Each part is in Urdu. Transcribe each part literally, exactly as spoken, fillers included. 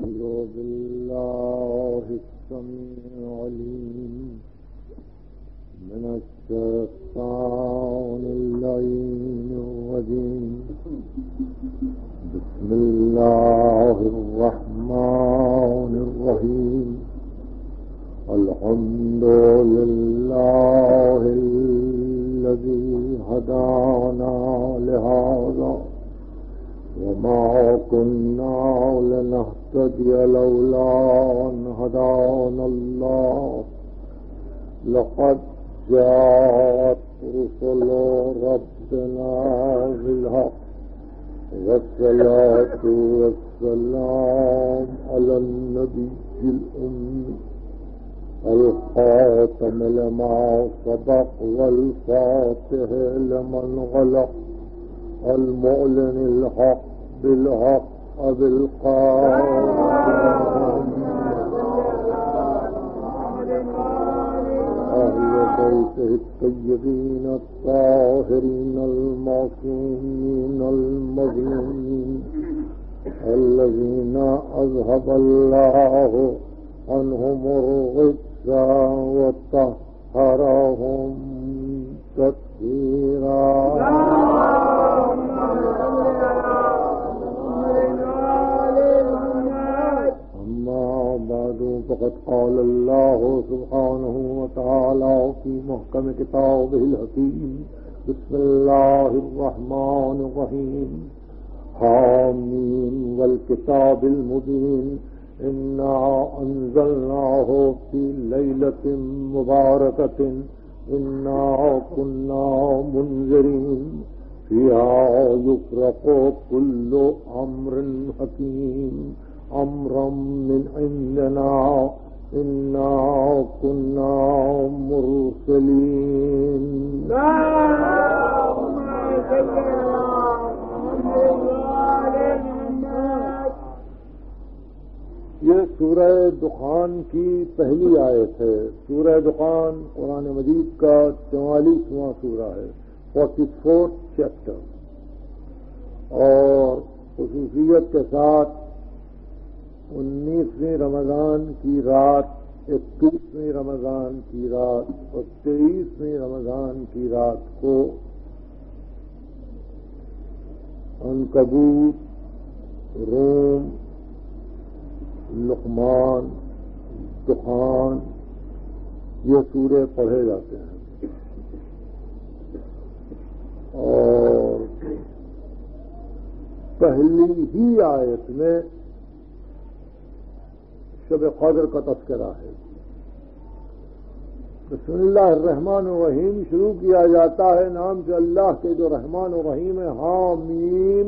أعوذ بالله السميع العليم من الشيطان اللعين الرجيم. بسم الله الرحمن الرحيم. الحمد لله الذي هدانا لهذا وما كنا لنهتدي لولا أن هدانا الله. لقد جاءت رسل ربنا بالحق والصلاة والسلام على النبي الأمي الخاتم لما سبق والفاتح لمن غلق المعلن الحق بالحق بالقائم أهل بيته الطيبين الطاهرين المعصومين المظلومين الذين أذهب الله عنهم الرجس وطهرهم تطهيرا. أما بعد فقد قال الله سبحانه وتعالى في محكم كتابه الحكيم. بسم الله الرحمن الرحيم. حامين والكتاب المبين إنا أنزلناه في ليلة مباركة إنا كنا منذرين فيها يفرق كل أمر حكيم أمرا من عندنا إنا كنا مرسلين. یہ سورہ دخان کی پہلی آیت ہے. سورہ دخان قرآن مجید کا چوالیسواں سورہ ہے، فورٹی فورتھ چیپٹر، اور خصوصیت کے ساتھ انیسویں رمضان کی رات، اکیسویں رمضان کی رات اور تیئیسویں رمضان کی رات کو عنکبوت، روم، لقمان، دخان یہ سورے پڑھے جاتے ہیں. اور پہلی ہی آیت میں شب قدر کا تذکرہ ہے. بسم اللہ الرحمن الرحیم شروع کیا جاتا ہے نام سے اللہ کے جو رحمان الرحیم ہے. حامیم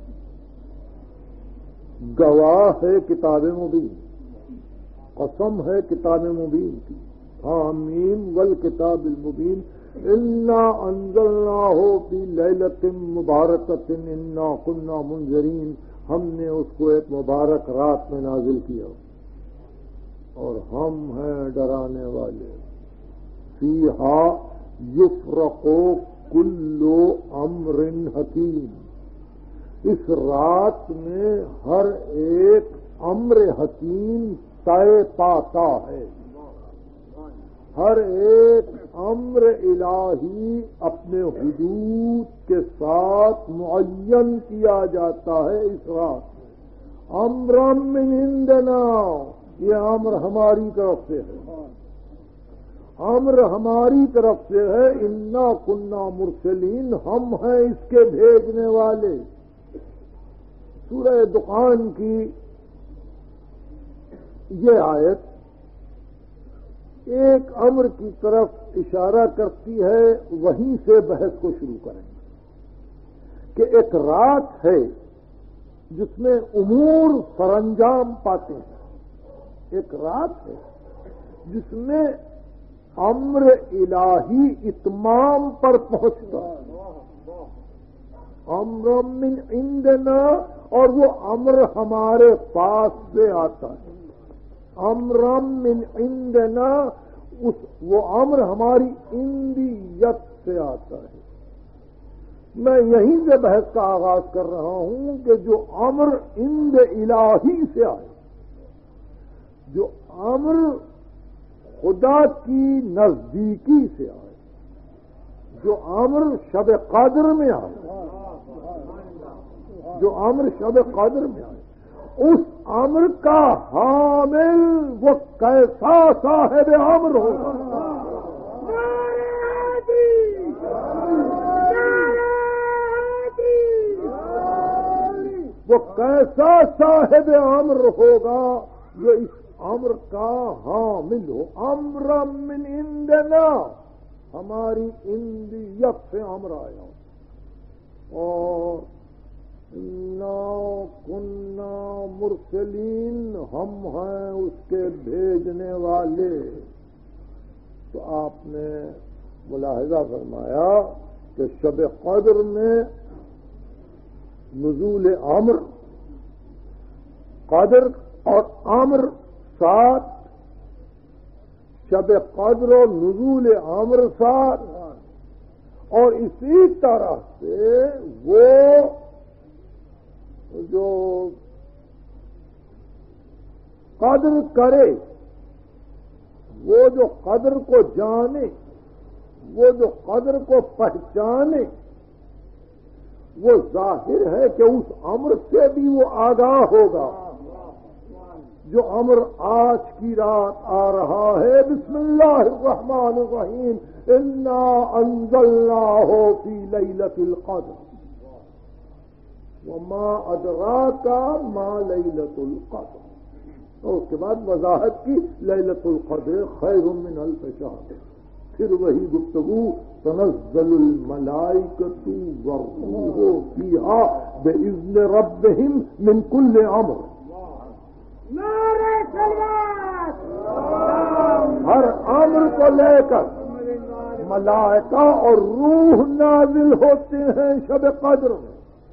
گواہ ہے کتاب مبین، قسم ہے کتاب مبین کی. حامیم والکتاب المبین انا انزلناہ فی لیلۃ مبارکۃ انا کنا منذرین. ہم نے اس کو ایک مبارک رات میں نازل کیا اور ہم ہیں ڈرانے والے. فیہا یفرق کل امر حکیم. اس رات میں ہر ایک امر حکیم طے پاتا ہے. ہر ایک امر الہی اپنے حدود کے ساتھ معین کیا جاتا ہے اس رات میں. امرا من عندنا، یہ امر ہماری طرف سے ہے، امر ہماری طرف سے ہے. انا کنا مرسلین، ہم ہیں اس کے بھیجنے والے. سورہ دخان کی یہ آیت ایک امر کی طرف اشارہ کرتی ہے. وہیں سے بحث کو شروع کریں گے کہ ایک رات ہے جس میں امور سرانجام پاتے ہیں. ایک رات ہے جس میں امر الہی اتمام پر پہنچتا ہے. امر من عندنا، اور وہ امر ہمارے پاس سے آتا ہے. امر من عندنا، اس وہ امر ہماری اندیت سے آتا ہے. میں یہیں سے بحث کا آغاز کر رہا ہوں کہ جو امر اند الہی سے آئے، جو امر خدا کی نزدیکی سے آئے، جو امر شب قدر میں آئے، جو امر شب قدر میں آئے، اس امر کا حامل وہ کیسا صاحب امر ہوگا؟ وہ کیسا صاحب امر ہوگا جو اس امر کا حامل ہو؟ امر من عندنا، ہماری اندیت سے امر آیا، اور انا کننا مرسلین، ہم ہیں اس کے بھیجنے والے۔ تو آپ نے ملاحظہ فرمایا کہ شب قدر میں نزول امر، قدر اور امر ساتھ، شب قدر و نزول امر ساتھ، اور اسی طرح سے وہ جو قدر کرے، وہ جو قدر کو جانے، وہ جو قدر کو پہچانے، وہ ظاہر ہے کہ اس امر سے بھی وہ آگاہ ہوگا۔ جو امر آج کی رات آ رہا ہے، بسم اللہ الرحمن الرحیم، انا انزلناہ فی لیلۃ القدر وما ادراک ما لیلۃ القدر، اور اس کے بعد وضاحت کی لیلۃ القدر خیر من الف شہر، پھر وہی گفتگو تنزل الملائکۃ والروح فیہا بإذن ربہم من کل امر، ہر امر کو لے کر ملائکہ اور روح نازل ہوتے ہیں شب قدر میں،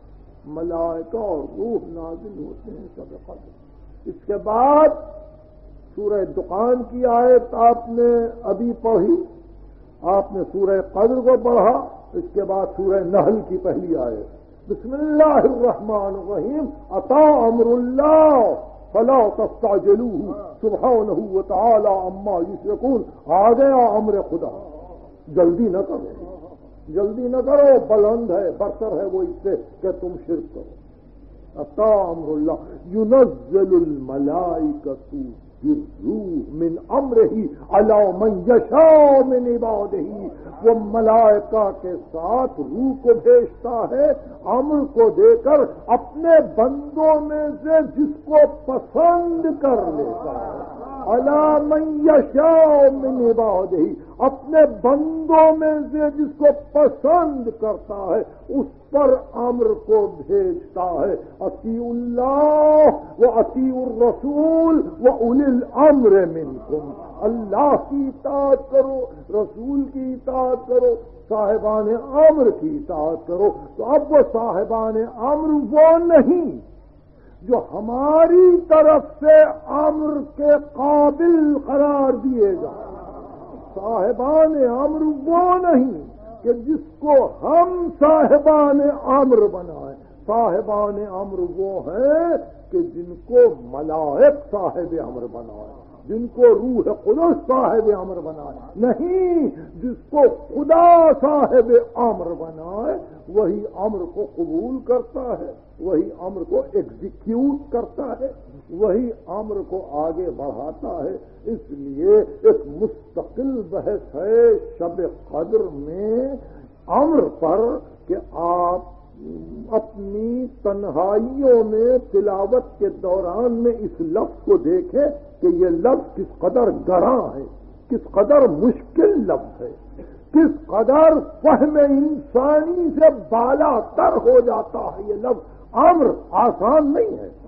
ملائکہ اور روح نازل ہوتے ہیں شب قدر۔ اس کے بعد سورہ دخان کی آیت آپ نے ابھی پڑھی، آپ نے سورہ قدر کو پڑھا، اس کے بعد سورہ نحل کی پہلی آیت، بسم اللہ الرحمن الرحیم، اتی امر اللہ فلا تستعجلوہ سبحانہ وتعالی عما یشرکون، آ گیا امر خدا، جلدی نہ کرو، جلدی نہ کرو، بلند ہے، برتر ہے وہ اس سے کہ تم شرک کرو۔ اتی امر اللہ ینزل الملائکۃ بالروح من امرہ علی من یشاء من عبادہ، وہ ملائکہ کے ساتھ روح کو بھیجتا ہے امر کو دے کر اپنے بندوں میں سے جس کو پسند کر لیتا ہے، علی من یشاء من عبادہ، اپنے بندوں میں سے جس کو پسند کرتا ہے اس پر امر کو بھیجتا ہے۔ اطیعوا اللہ و اطیعوا الرسول و اولی الامر منکم، اللہ کی اطاعت کرو، رسول کی اطاعت کرو، صاحبان امر کی اطاعت کرو۔ تو اب وہ صاحبان امر وہ نہیں جو ہماری طرف سے امر کے قابل قرار دیے جائیں، صاحبان امر وہ نہیں کہ جس کو ہم صاحبان امر بنائیں، صاحبان امر وہ ہیں کہ جن کو ملائک صاحب امر بنائے، جن کو روح قدس صاحب امر بنائے، نہیں جس کو خدا صاحب امر بنائے وہی امر کو قبول کرتا ہے، وہی امر کو ایگزیکیوٹ کرتا ہے، وہی امر کو آگے بڑھاتا ہے۔ اس لیے ایک مستقل بحث ہے شب قدر میں امر پر کہ آپ اپنی تنہائیوں میں تلاوت کے دوران میں اس لفظ کو دیکھیں کہ یہ لفظ کس قدر گراں ہے، کس قدر مشکل لفظ ہے، کس قدر فہم انسانی سے بالا تر ہو جاتا ہے یہ لفظ۔ امر آسان نہیں ہے۔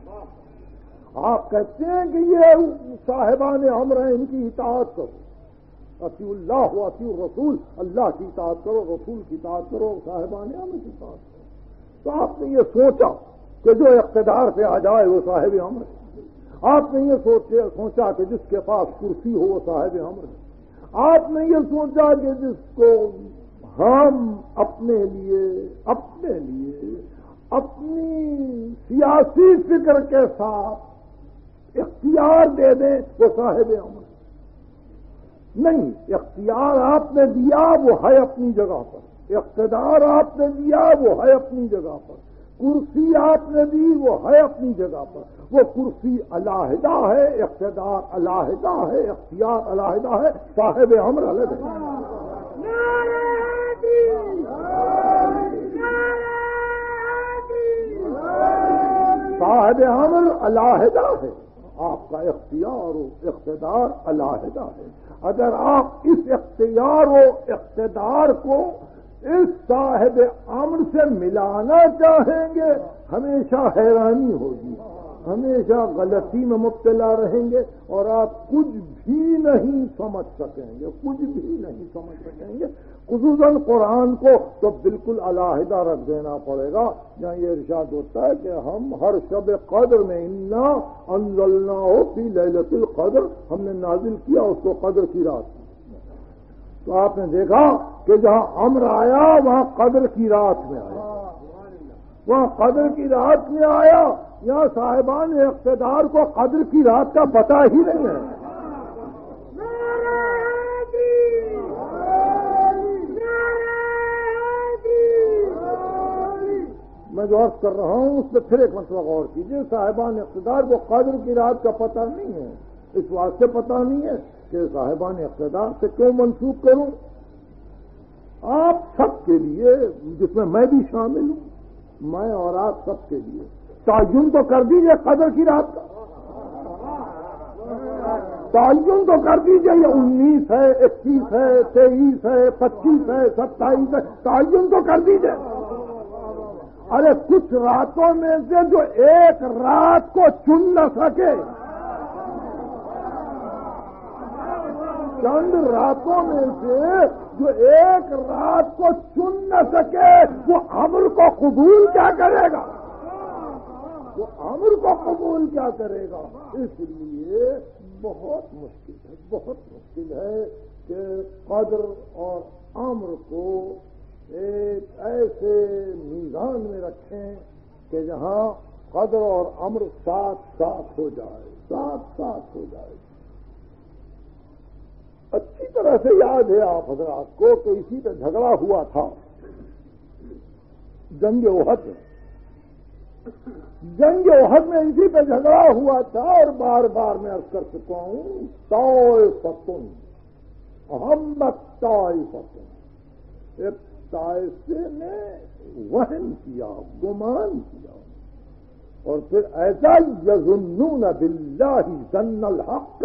آپ کہتے ہیں کہ یہ صاحبان امر ہیں، ان کی اطاعت کرو، اطیعوا اللہ و اطیعوا الرسول، اللہ کی اطاعت کرو، رسول کی اطاعت کرو، صاحبان امر کی اطاعت کرو۔ تو آپ نے یہ سوچا کہ جو اقتدار سے آ جائے وہ صاحب امر ہے، آپ نے یہ سوچے سوچا کہ جس کے پاس کرسی ہو وہ صاحب امر ہے، آپ نے یہ سوچا کہ جس کو ہم اپنے لیے اپنے لیے اپنی سیاسی فکر کے ساتھ اختیار دے دیں وہ صاحب امر نہیں. اختیار آپ نے دیا وہ ہے اپنی جگہ پر، اقتدار آپ نے دیا وہ ہے اپنی جگہ پر، کرسی آپ نے دی وہ ہے اپنی جگہ پر. وہ کرسی علیحدہ ہے، اقتدار علیحدہ ہے، اختیار علیحدہ ہے، صاحب امر الگ ہے. صاحب امر علیحدہ ہے، آپ کا اختیار و اقتدار علیحدہ ہے. اگر آپ اس اختیار و اقتدار کو اس صاحب امر سے ملانا چاہیں گے ہمیشہ حیرانی ہوگی، ہمیشہ غلطی میں مبتلا رہیں گے اور آپ کچھ بھی نہیں سمجھ سکیں گے، کچھ بھی نہیں سمجھ سکیں گے. خصوصاً قرآن کو تو بالکل علیحدہ رکھ دینا پڑے گا. جہاں یہ ارشاد ہوتا ہے کہ ہم ہر شب قدر میں انا انزلناہ فی لیلۃ القدر، ہم نے نازل کیا اس کو قدر کی رات. تو آپ نے دیکھا کہ جہاں امر آیا وہاں قدر کی رات میں آیا، وہاں قدر کی رات میں آیا. یہاں صاحبان اقتدار کو قدر کی رات کا پتہ ہی نہیں ہے. میں جو عرض کر رہا ہوں اس پہ پھر ایک مرتبہ غور کیجیے. صاحبان اقتدار کو قدر کی رات کا پتہ نہیں ہے، اس واسطے پتہ نہیں ہے کہ صاحبان اقتدار سے کیوں منسوخ کروں. آپ سب کے لیے، جس میں میں بھی شامل ہوں، میں اور آپ سب کے لیے تعین تو کر دیجئے قدر کی رات کا. تعین تو کر دیجئے یہ انیس ہے، اکیس ہے، تیئیس ہے، پچیس ہے، ستائیس ہے، تعین تو کر دیجئے. ارے کچھ راتوں میں سے جو ایک رات کو چن نہ سکے، چند راتوں میں سے جو ایک رات کو چن نہ سکے وہ امر کو قبول کیا کرے گا؟ وہ امر کو قبول کیا کرے گا؟ اس لیے بہت مشکل ہے، بہت مشکل ہے کہ قدر اور امر کو ایک ایسے میزان میں رکھیں کہ جہاں قدر اور امر ساتھ ساتھ ہو جائے، ساتھ ساتھ ہو جائے. اچھی طرح سے یاد ہے آپ حضرات کو کہ اسی پہ جھگڑا ہوا تھا جنگ احد. جنگ احد میں اسی پہ جھگڑا ہوا تھا اور بار بار میں عرض کر چکا ہوں طائفتن احمت طائفتن، ایک طائفے نے وہن کیا، گمان کیا اور پھر ایسا یظنون باللہ ظن الحق،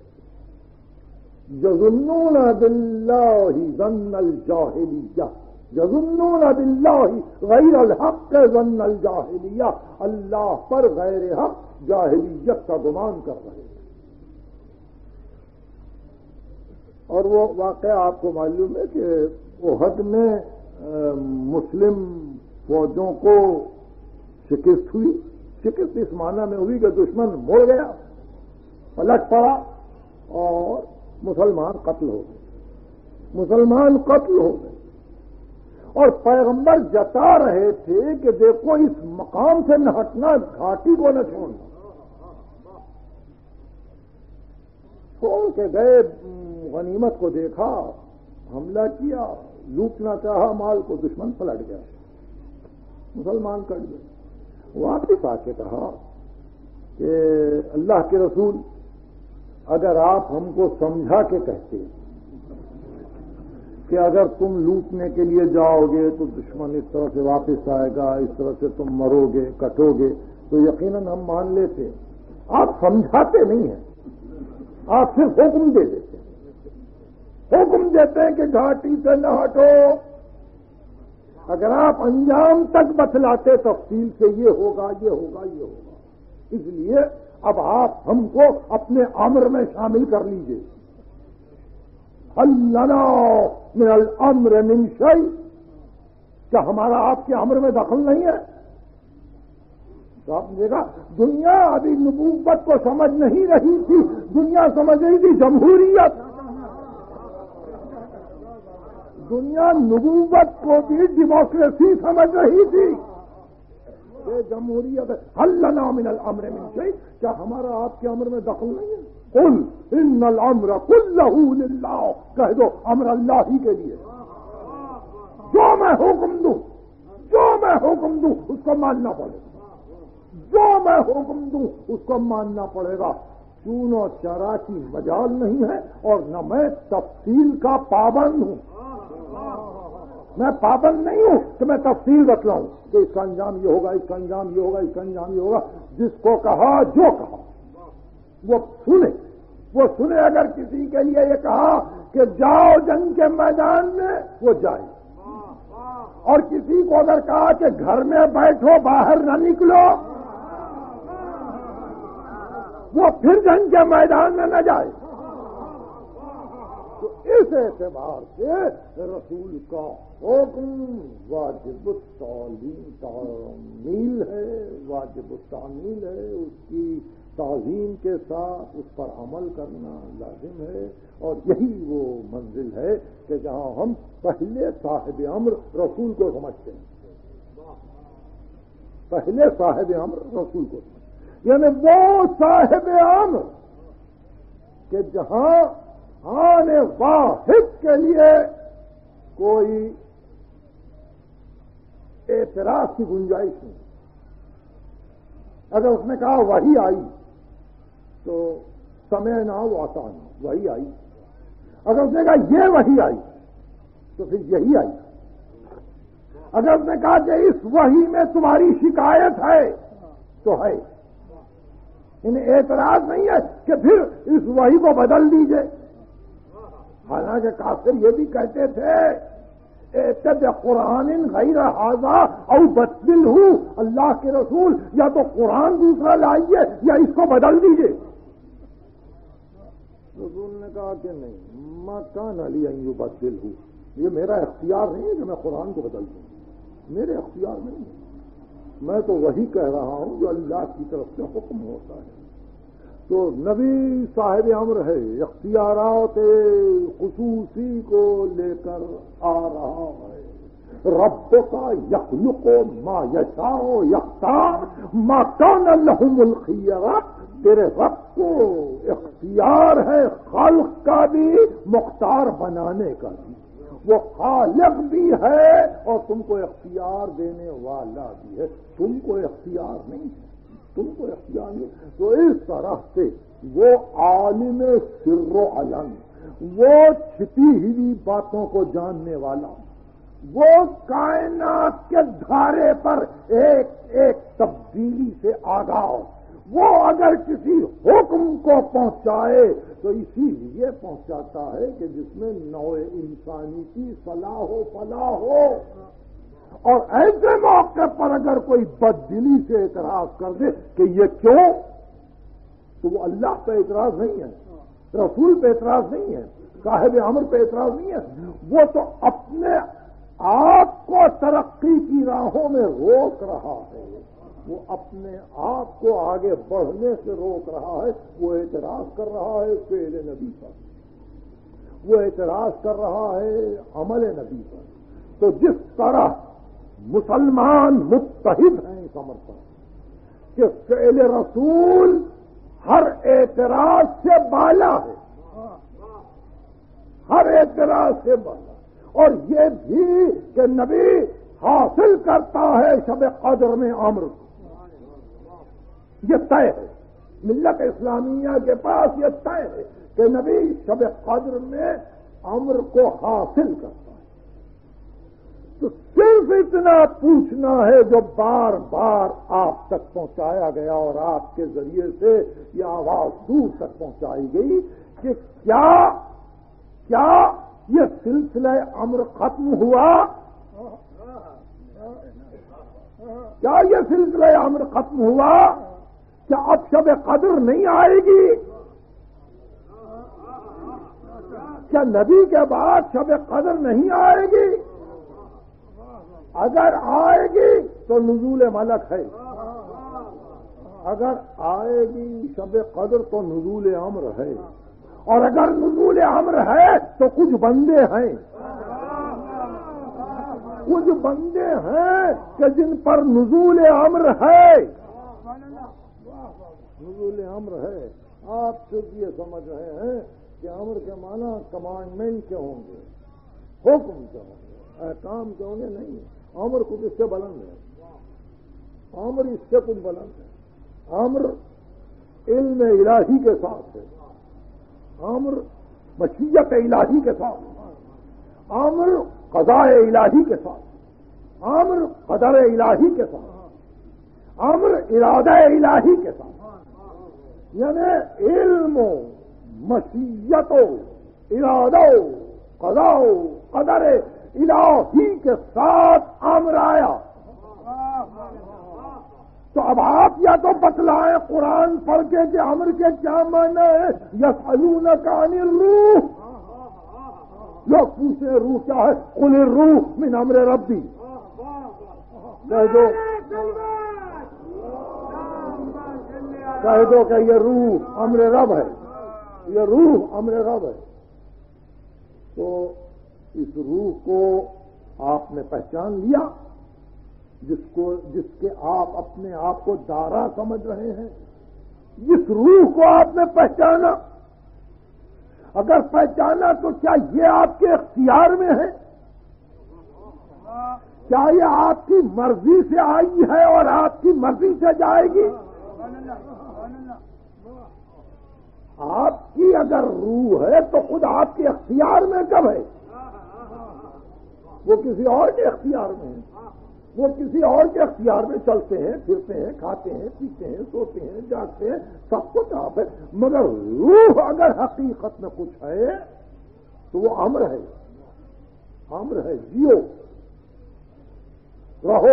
یظنون باللہ ظن الجاہلیہ، یظنون باللہ غیر الحق ظن الجاہلیہ، اللہ پر غیر حق جاہلیت کا گمان کر رہے ہیں. اور وہ واقعہ آپ کو معلوم ہے کہ احد میں مسلم فوجوں کو شکست ہوئی. شکست اس معنی میں ہوئی کہ دشمن مڑ گیا، پلٹ پڑا اور مسلمان قتل ہو گئے، مسلمان قتل ہو گئے. اور پیغمبر جتا رہے تھے کہ دیکھو اس مقام سے نہ ہٹنا، گھاٹی کو نہ چھوڑنا. چھوڑ کے گئے، غنیمت کو دیکھا، حملہ کیا، لوٹنا چاہا مال کو، دشمن پلٹ گیا، مسلمان کٹ گئے. واپس آ کے کہا کہ اللہ کے رسول اگر آپ ہم کو سمجھا کے کہتے کہ اگر تم لوٹنے کے لیے جاؤ گے تو دشمن اس طرح سے واپس آئے گا، اس طرح سے تم مرو گے، کٹو گے، تو یقیناً ہم مان لیتے. آپ سمجھاتے نہیں ہیں، آپ صرف حکم دے دیتے ہیں، حکم دیتے ہیں کہ گھاٹی سے نہ ہٹو. اگر آپ انجام تک بتلاتے تفصیل سے یہ ہوگا، یہ ہوگا، یہ ہوگا. اس لیے اب آپ ہم کو اپنے امر میں شامل کر لیجئے. هل لنا من الامر من شيء، کیا ہمارا آپ کے امر میں دخل نہیں ہے؟ تو آپ نے دیکھا دنیا ابھی نبوت کو سمجھ نہیں رہی تھی، دنیا سمجھ رہی تھی جمہوریت. دنیا نبوت کو بھی ڈیموکریسی سمجھ رہی تھی. یہ جمہوریت ہے. حل لنا من الامر من شیء، کیا ہمارا آپ کے امر میں دخل نہیں ہے؟ قل ان الامر کلہ للہ، کہہ دو امر اللہ ہی کے لیے. جو میں حکم دوں جو میں حکم دوں اس کو ماننا پڑے گا، جو میں حکم دوں اس کو ماننا پڑے گا. چون و چرا کی مجال نہیں ہے، اور نہ میں تفصیل کا پابند ہوں. میں پابند نہیں ہوں کہ میں تفصیل بتلاؤں کہ اس کا انجام یہ ہوگا، اس کا انجام یہ ہوگا، اس کا انجام یہ ہوگا. جس کو کہا جو کہا وہ سنے وہ سنے. اگر کسی کے لیے یہ کہا کہ جاؤ جنگ کے میدان میں، وہ جائے. اور کسی کو اگر کہا کہ گھر میں بیٹھو باہر نہ نکلو، وہ پھر جنگ کے میدان میں نہ جائے. تو اس اعتبار سے رسول کا حکم واجب التعلیم تعمیل ہے، واجب التعمیل ہے. اس کی تعظیم کے ساتھ اس پر عمل کرنا لازم ہے. اور یہی وہ منزل ہے کہ جہاں ہم پہلے صاحب امر رسول کو سمجھتے ہیں. پہلے صاحب امر رسول کو سمجھتے ہیں، یعنی وہ صاحب امر کہ جہاں آن واحد کے لیے کوئی اعتراض کی گنجائش نہیں. اگر اس نے کہا وہی آئی تو سمعنا و اطعنا، وہی آئی. اگر اس نے کہا یہ وہی آئی تو پھر یہی آئی. اگر اس نے کہا کہ اس وحی میں تمہاری شکایت ہے تو ہے. انہیں اعتراض نہیں ہے کہ پھر اس وحی کو بدل دیجئے. حالانکہ کافر یہ بھی کہتے تھے اتبع قرآن غیر ھذا او بدلہ، اللہ کے رسول یا تو قرآن دوسرا لائیے یا اس کو بدل دیجئے. رسول نے کہا کہ نہیں، ما کان علی ان یبدلہ، یہ میرا اختیار نہیں ہے کہ میں قرآن کو بدل دوں. میرے اختیار نہیں ہے، میں تو وہی کہہ رہا ہوں جو اللہ کی طرف سے حکم ہوتا ہے. تو نبی صاحب امر ہے، اختیارات خصوصی کو لے کر آ رہا ہے. رب کا یخلق ما یشاء یختار ما کان لہم الخیرہ، تیرے رب کو اختیار ہے خلق کا بھی مختار بنانے کا بھی. وہ خالق بھی ہے اور تم کو اختیار دینے والا بھی ہے. تم کو اختیار نہیں ہے، تم کو اختیار نہیں. تو اس طرح سے وہ عالم سر و علن، وہ چھپی ہوئی باتوں کو جاننے والا، وہ کائنات کے دھارے پر ایک ایک تبدیلی سے آگاہ، وہ اگر کسی حکم کو پہنچائے تو اسی لیے پہنچاتا ہے کہ جس میں نوع انسانی کی صلاح و فلاح ہو. اور ایسے موقع پر اگر کوئی بددلی سے اعتراض کر دے کہ یہ کیوں، تو وہ اللہ پہ اعتراض نہیں ہے، رسول پہ اعتراض نہیں ہے، صاحب امر پہ اعتراض نہیں ہے. وہ تو اپنے آپ کو ترقی کی راہوں میں روک رہا ہے، وہ اپنے آپ کو آگے بڑھنے سے روک رہا ہے. وہ اعتراض کر رہا ہے فعل نبی پر، وہ اعتراض کر رہا ہے عمل نبی پر. تو جس طرح مسلمان متحد ہیں اس امر پر کہ فعل رسول ہر اعتراض سے بالا ہے، ہر اعتراض سے بالا. اور یہ بھی کہ نبی حاصل کرتا ہے شب قدر میں امر، یہ طے ہے. ملت اسلامیہ کے پاس یہ طے ہے کہ نبی شب قدر میں امر کو حاصل کرتا ہے. تو صرف اتنا پوچھنا ہے جو بار بار آپ تک پہنچایا گیا اور آپ کے ذریعے سے یہ آواز دور تک پہنچائی گئی کہ کیا کیا یہ سلسلہ امر ختم ہوا؟ کیا یہ سلسلہ امر ختم ہوا؟ کیا اب شب قدر نہیں آئے گی؟ کیا نبی کے بعد شب قدر نہیں آئے گی؟ اگر آئے گی تو نزول ملک ہے، اگر آئے گی شب قدر تو نزول امر ہے، اور اگر نزول امر ہے تو کچھ بندے ہیں، کچھ بندے ہیں کہ جن پر نزول امر ہے، نزول امر ہے. آپ صرف یہ سمجھ رہے ہیں کہ امر کے معنی کمانڈمنٹ کے ہوں گے، حکم کے ہوں گے، احکام کے ہوں گے. نہیں، امر کچھ اس سے بلند ہے، امر اس سے کچھ بلند ہے. امر علم الہی کے ساتھ ہے، امر مشیت الہی کے ساتھ، امر قضاء الہی کے ساتھ، امر قدر الہی کے ساتھ، امر ارادہ الہی کے ساتھ. یعنی علم و مشیت و ارادہ و قضاء و قدر الہی کے ساتھ امر آیا. تو اب آپ یا تو بتلائیں قرآن پڑھ کے کہ امر کے کیا معنی ہے. یسألونک عن الروح، لوگ پوچھیں روح کیا ہے، قل الروح من امر ربی. کہہ دو کہہ دو کہ یہ روح امر رب ہے، یہ روح امر رب ہے. تو اس روح کو آپ نے پہچان لیا، جس کو جس کے آپ اپنے آپ کو دارا سمجھ رہے ہیں. جس روح کو آپ نے پہچانا، اگر پہچانا تو کیا یہ آپ کے اختیار میں ہے؟ کیا یہ آپ کی مرضی سے آئی ہے اور آپ کی مرضی سے جائے گی؟ آپ کی اگر روح ہے تو خود آپ کے اختیار میں کب ہے؟ وہ کسی اور کے اختیار میں ہے. وہ کسی اور کے اختیار میں چلتے ہیں، پھرتے ہیں، کھاتے ہیں، پیتے ہیں، سوتے ہیں، جاگتے ہیں، سب کچھ آپ ہے. مگر روح اگر حقیقت میں کچھ ہے تو وہ امر ہے، امر ہے. جیو، رہو،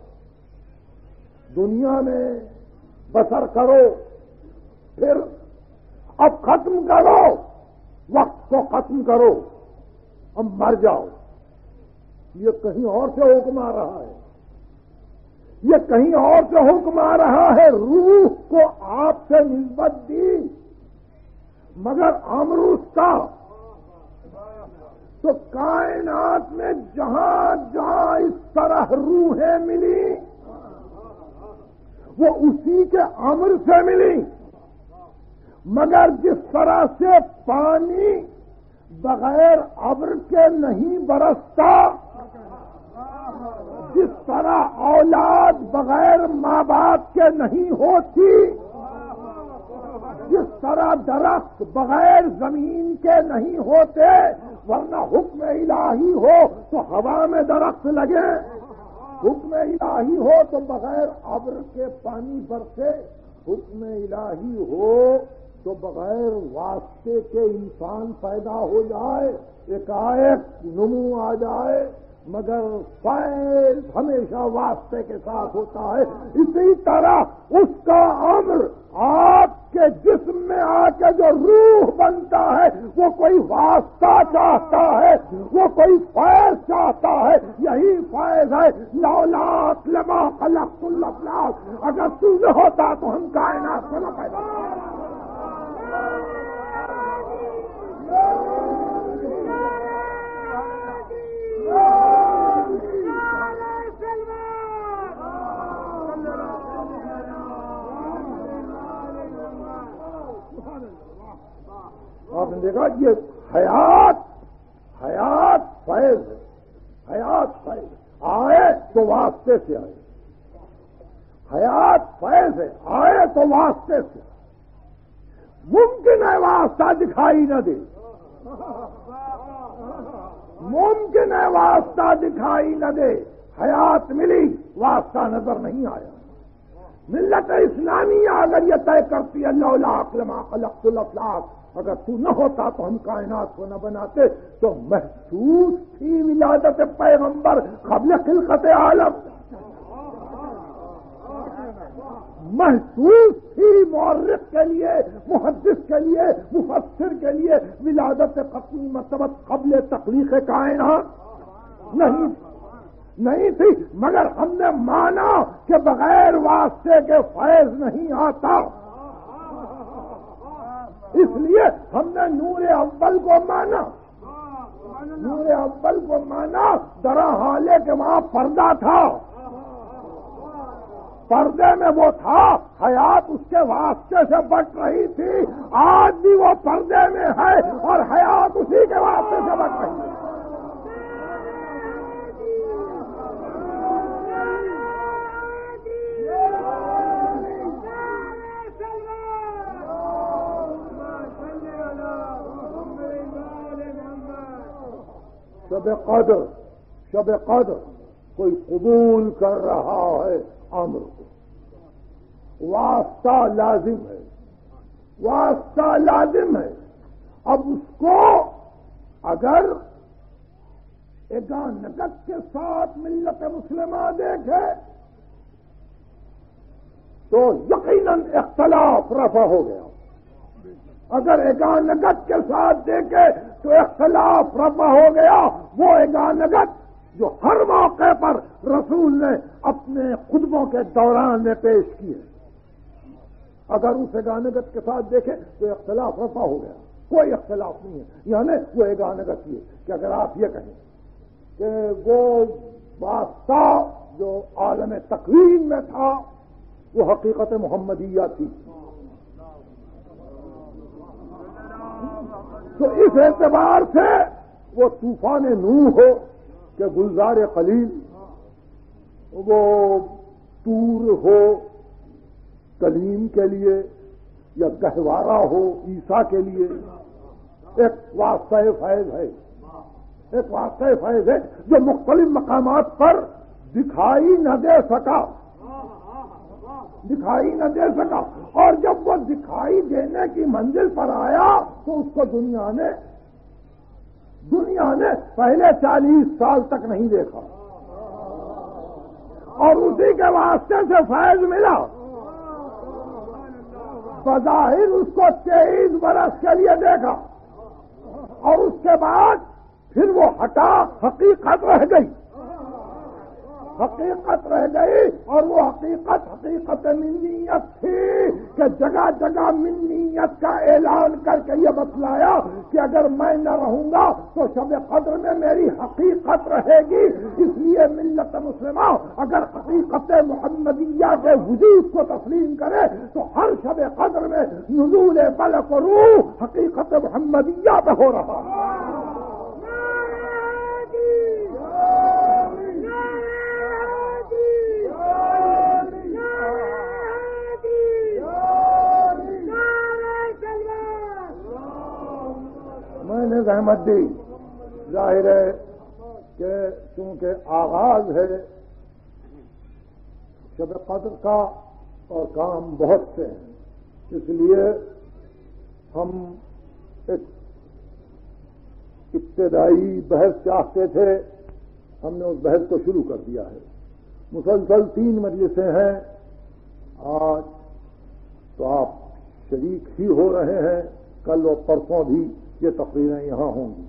دنیا میں بسر کرو، پھر اب ختم کرو، وقت کو ختم کرو، اب مر جاؤ. یہ کہیں اور سے حکم آ رہا ہے، یہ کہیں اور سے حکم آ رہا ہے. روح کو آپ سے نسبت دی، مگر امر اس کا. تو کائنات میں جہاں جہاں اس طرح روحیں ملی وہ اسی کے امر سے ملی. مگر جس طرح سے پانی بغیر ابر کے نہیں برستا، جس طرح اولاد بغیر ماں باپ کے نہیں ہوتی، جس طرح درخت بغیر زمین کے نہیں ہوتے، ورنہ حکم الہی ہو تو ہوا میں درخت لگے، حکم الہی ہو تو بغیر ابر کے پانی برسے، حکم الہی ہو تو بغیر واسطے کے انسان پیدا ہو جائے، ایک ایک نمو آ جائے. مگر فیض ہمیشہ واسطے کے ساتھ ہوتا ہے. اسی طرح اس کا امر آپ کے جسم میں آ کے جو روح بنتا ہے وہ کوئی واسطہ چاہتا ہے، وہ کوئی فیض چاہتا ہے. یہی فیض ہے لولا لما خلقت الافلاک، اگر تو نہ ہوتا تو ہم کائنات کو نہ پیدا کرتے. آپ نے دیکھا یہ حیات حیات فیض ہے، حیات فیض آئے تو واسطے سے آئے، حیات فیض ہے آئے تو واسطے سے. ممکن ہے واسطہ دکھائی نہ دے، ممکن ہے واسطہ دکھائی نہ دے. حیات ملی، واسطہ نظر نہیں آیا. ملت اسلامیہ اگر یہ طے کرتی ہے لولا لما خلقت الافلاک، اگر تو نہ ہوتا تو ہم کائنات کو نہ بناتے، تو محسوس تھی ولادت پیغمبر قبل خلقت عالم، محسوس تھی مورخ کے لیے، محدث کے لیے، مفسر کے لیے ولادت قطعی مرتبت قبل تخلیق کائنات نہیں نہیں تھی. مگر ہم نے مانا کہ بغیر واسطے کے فیض نہیں آتا، اس لیے ہم نے نور اول کو مانا. نور اول کو مانا درا حالے کہ وہاں پردہ تھا، پردے میں وہ تھا، حیات اس کے واسطے سے بٹ رہی تھی، آج بھی وہ پردے میں ہے اور حیات اسی کے واسطے سے بٹ رہی ہے۔ شب قدر، شب قدر کوئی قبول کر رہا ہے امر کو، واسطہ لازم ہے، واسطہ لازم ہے۔ اب اس کو اگر اگانگت کے ساتھ ملت مسلمہ دیکھے تو یقیناً اختلاف رفع ہو گیا، اگر اگانگت کے ساتھ دیکھے تو اختلاف رفع ہو گیا۔ وہ اگانگت جو ہر موقع پر رسول نے اپنے خطبوں کے دوران میں پیش کی ہے، اگر اس اگانگت کے ساتھ دیکھے تو اختلاف رفع ہو گیا، کوئی اختلاف نہیں ہے۔ یعنی وہ اگانگت یہ کہ اگر آپ یہ کہیں کہ وہ واسطہ جو عالم تکوین میں تھا وہ حقیقت محمدیہ تھی، تو اس اعتبار سے وہ طوفان نوح ہو کہ گلزار خلیل، وہ طور ہو کلیم کے لیے یا گہوارہ ہو عیسیٰ کے لیے، ایک واسطہ فیض ہے، ایک واسطہ فیض ہے جو مختلف مقامات پر دکھائی نہ دے سکا، دکھائی نہ دے سکا، اور جب وہ دکھائی دینے کی منزل پر آیا تو اس کو دنیا نے دنیا نے پہلے چالیس سال تک نہیں دیکھا، اور اسی کے واسطے سے فیض ملا۔ بظاہر اس کو تیئیس برس کے لیے دیکھا، اور اس کے بعد پھر وہ ہٹا، حقیقت رہ گئی، حقیقت رہ گئی، اور وہ حقیقت حقیقت منیت تھی کہ جگہ جگہ منیت کا اعلان کر کے یہ بتلایا کہ اگر میں نہ رہوں گا تو شب قدر میں میری حقیقت رہے گی۔ اس لیے ملت مسلمہ اگر حقیقت محمدیہ کے وجود کو تسلیم کرے تو ہر شب قدر میں نزول ملک و روح حقیقت محمدیہ پہ ہو رہا ہے۔ میں نے زحمت دی، ظاہر ہے کہ چونکہ آغاز ہے شب قدر کا اور کام بہت سے ہیں، اس لیے ہم ایک ابتدائی بحث چاہتے تھے، ہم نے اس بحث کو شروع کر دیا ہے۔ مسلسل تین مجلسیں ہیں آج، تو آپ شریک ہی ہو رہے ہیں، کل اور پرسوں بھی یہ تقریریں یہاں ہوں گی۔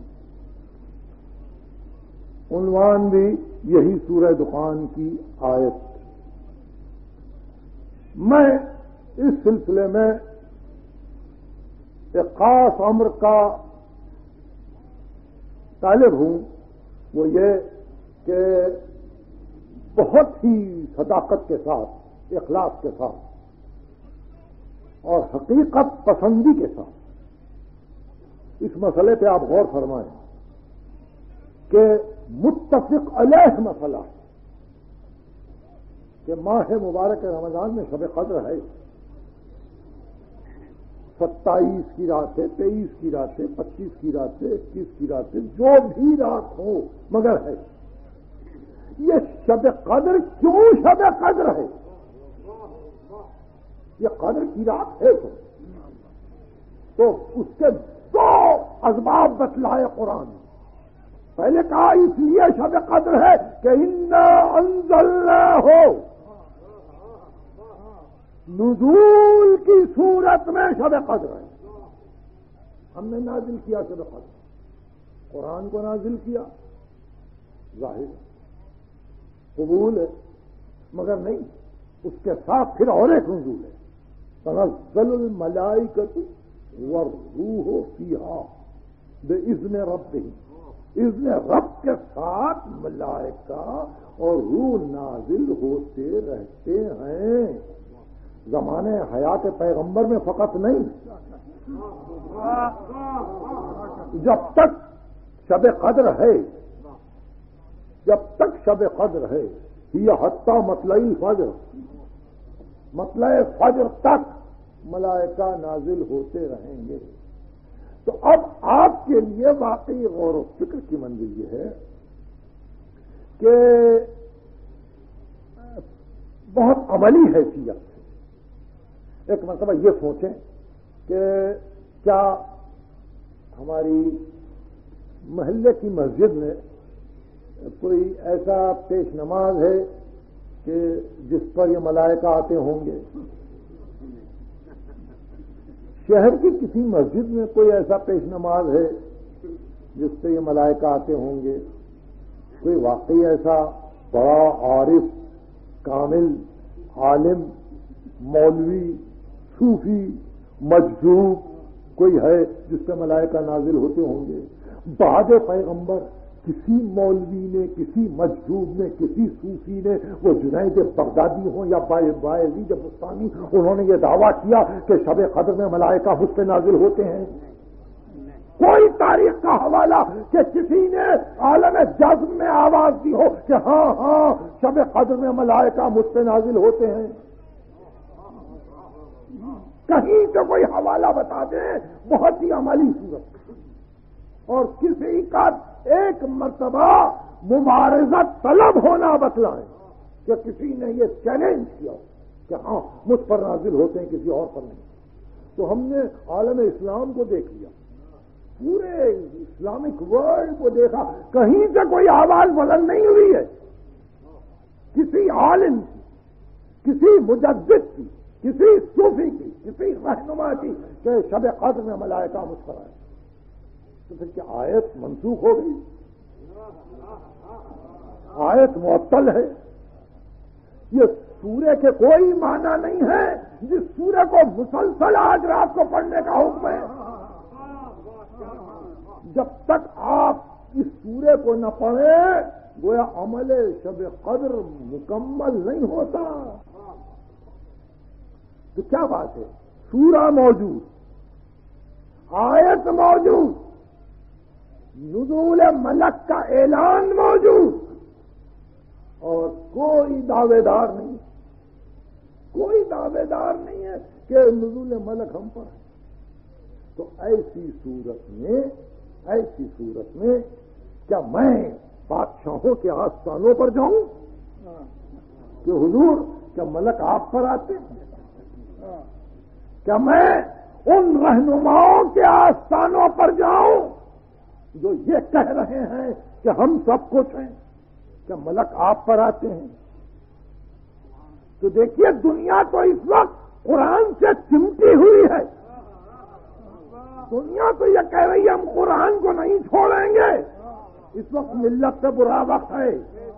عنوان بھی یہی سورہ دخان کی آیت۔ میں اس سلسلے میں ایک خاص امر کا طالب ہوں، وہ یہ کہ بہت ہی صداقت کے ساتھ، اخلاص کے ساتھ اور حقیقت پسندی کے ساتھ اس مسئلے پہ آپ غور فرمائیں کہ متفق علیہ مسئلہ ہے کہ ماہ مبارک رمضان میں شب قدر ہے، ستائیس کی رات ہے، تیئیس کی رات ہے، پچیس کی رات ہے، اکیس کی رات ہے، جو بھی رات ہو مگر ہے۔ یہ شب قدر کیوں شب قدر ہے؟ یہ قدر کی رات ہے تو تو اس کے دو اسباب بتلائے قرآن۔ پہلے کہا اس لیے شب قدر ہے کہ انا انزلناہ، نزول کی صورت میں شب قدر ہے، ہم نے نازل کیا شب قدر، قرآن کو نازل کیا، ظاہر ہے قبول ہے، مگر نہیں، اس کے ساتھ پھر اور ایک نزول ہے، تنزل الملائکۃ والروح فیہا بإذن ربہم اس نے رب کے ساتھ ملائکہ اور روح نازل ہوتے رہتے ہیں، زمانے حیات پیغمبر میں فقط نہیں، جب تک شب قدر ہے، جب تک شب قدر ہے، یہ حتی مطلع فجر، مطلع فجر تک ملائکہ نازل ہوتے رہیں گے۔ تو اب آپ کے لیے واقعی غور و فکر کی منزل یہ ہے کہ بہت عملی حیثیت سے ایک مرتبہ یہ سوچیں کہ کیا ہماری محلے کی مسجد میں کوئی ایسا پیش نماز ہے کہ جس پر یہ ملائکہ آتے ہوں گے؟ شہر کی کسی مسجد میں کوئی ایسا پیش نماز ہے جس پہ یہ ملائکہ آتے ہوں گے؟ کوئی واقعی ایسا بڑا عارف، کامل، عالم، مولوی، صوفی، مجذوب کوئی ہے جس پہ ملائکہ نازل ہوتے ہوں گے؟ بعد پیغمبر کسی مولوی نے، کسی مجذوب نے، کسی صوفی نے، وہ جنید بغدادی ہوں یا بایزید بستانی، انہوں نے یہ دعویٰ کیا کہ شب قدر میں ملائکہ مجھ پہ نازل ہوتے ہیں؟ کوئی تاریخ کا حوالہ کہ کسی نے عالم جزم میں آواز دی ہو کہ ہاں ہاں شب قدر میں ملائکہ مجھ پہ نازل ہوتے ہیں؟ کہیں تو کوئی حوالہ بتا دیں بہت ہی عملی صورت، اور کسی کا ایک مرتبہ مبارزت طلب ہونا بتلائیں کہ کسی نے یہ چیلنج کیا کہ ہاں مجھ پر نازل ہوتے ہیں، کسی اور پر نہیں۔ تو ہم نے عالم اسلام کو دیکھ لیا، پورے اسلامک ورلڈ کو دیکھا، کہیں سے کوئی آواز بلند نہیں ہوئی ہے کسی عالم کی، کسی مجدد کی، کسی صوفی کی، کسی رہنما کی کہ شب قدر میں ملائکہ مجھ پر آئے۔ تو پھر کیا آیت منسوخ ہو گئی؟ آیت معطل ہے۔ یہ سورہ کے کوئی معنی نہیں ہے جس سورہ کو مسلسل آج رات کو پڑھنے کا حکم ہے۔ جب تک آپ اس سورہ کو نہ پڑھیں گویا عمل شب قدر مکمل نہیں ہوتا۔ تو کیا بات ہے؟ سورہ موجود، آیت موجود، نزول ملک کا اعلان موجود، اور کوئی دعوے دار نہیں، کوئی دعوے دار نہیں ہے کہ نزول ملک ہم پر ہے۔ تو ایسی صورت میں ایسی صورت میں کیا میں بادشاہوں کے آستانوں پر جاؤں کہ حضور کیا ملک آپ پر آتے ہیں؟ کیا میں ان رہنماؤں کے آستانوں پر جاؤں جو یہ کہہ رہے ہیں کہ ہم سب کچھ ہیں؟ کیا ملک آپ پر آتے ہیں؟ تو دیکھیے دنیا تو اس وقت قرآن سے چمٹی ہوئی ہے، دنیا تو یہ کہہ رہی ہے ہم قرآن کو نہیں چھوڑیں گے، اس وقت ملت سے برا وقت ہے،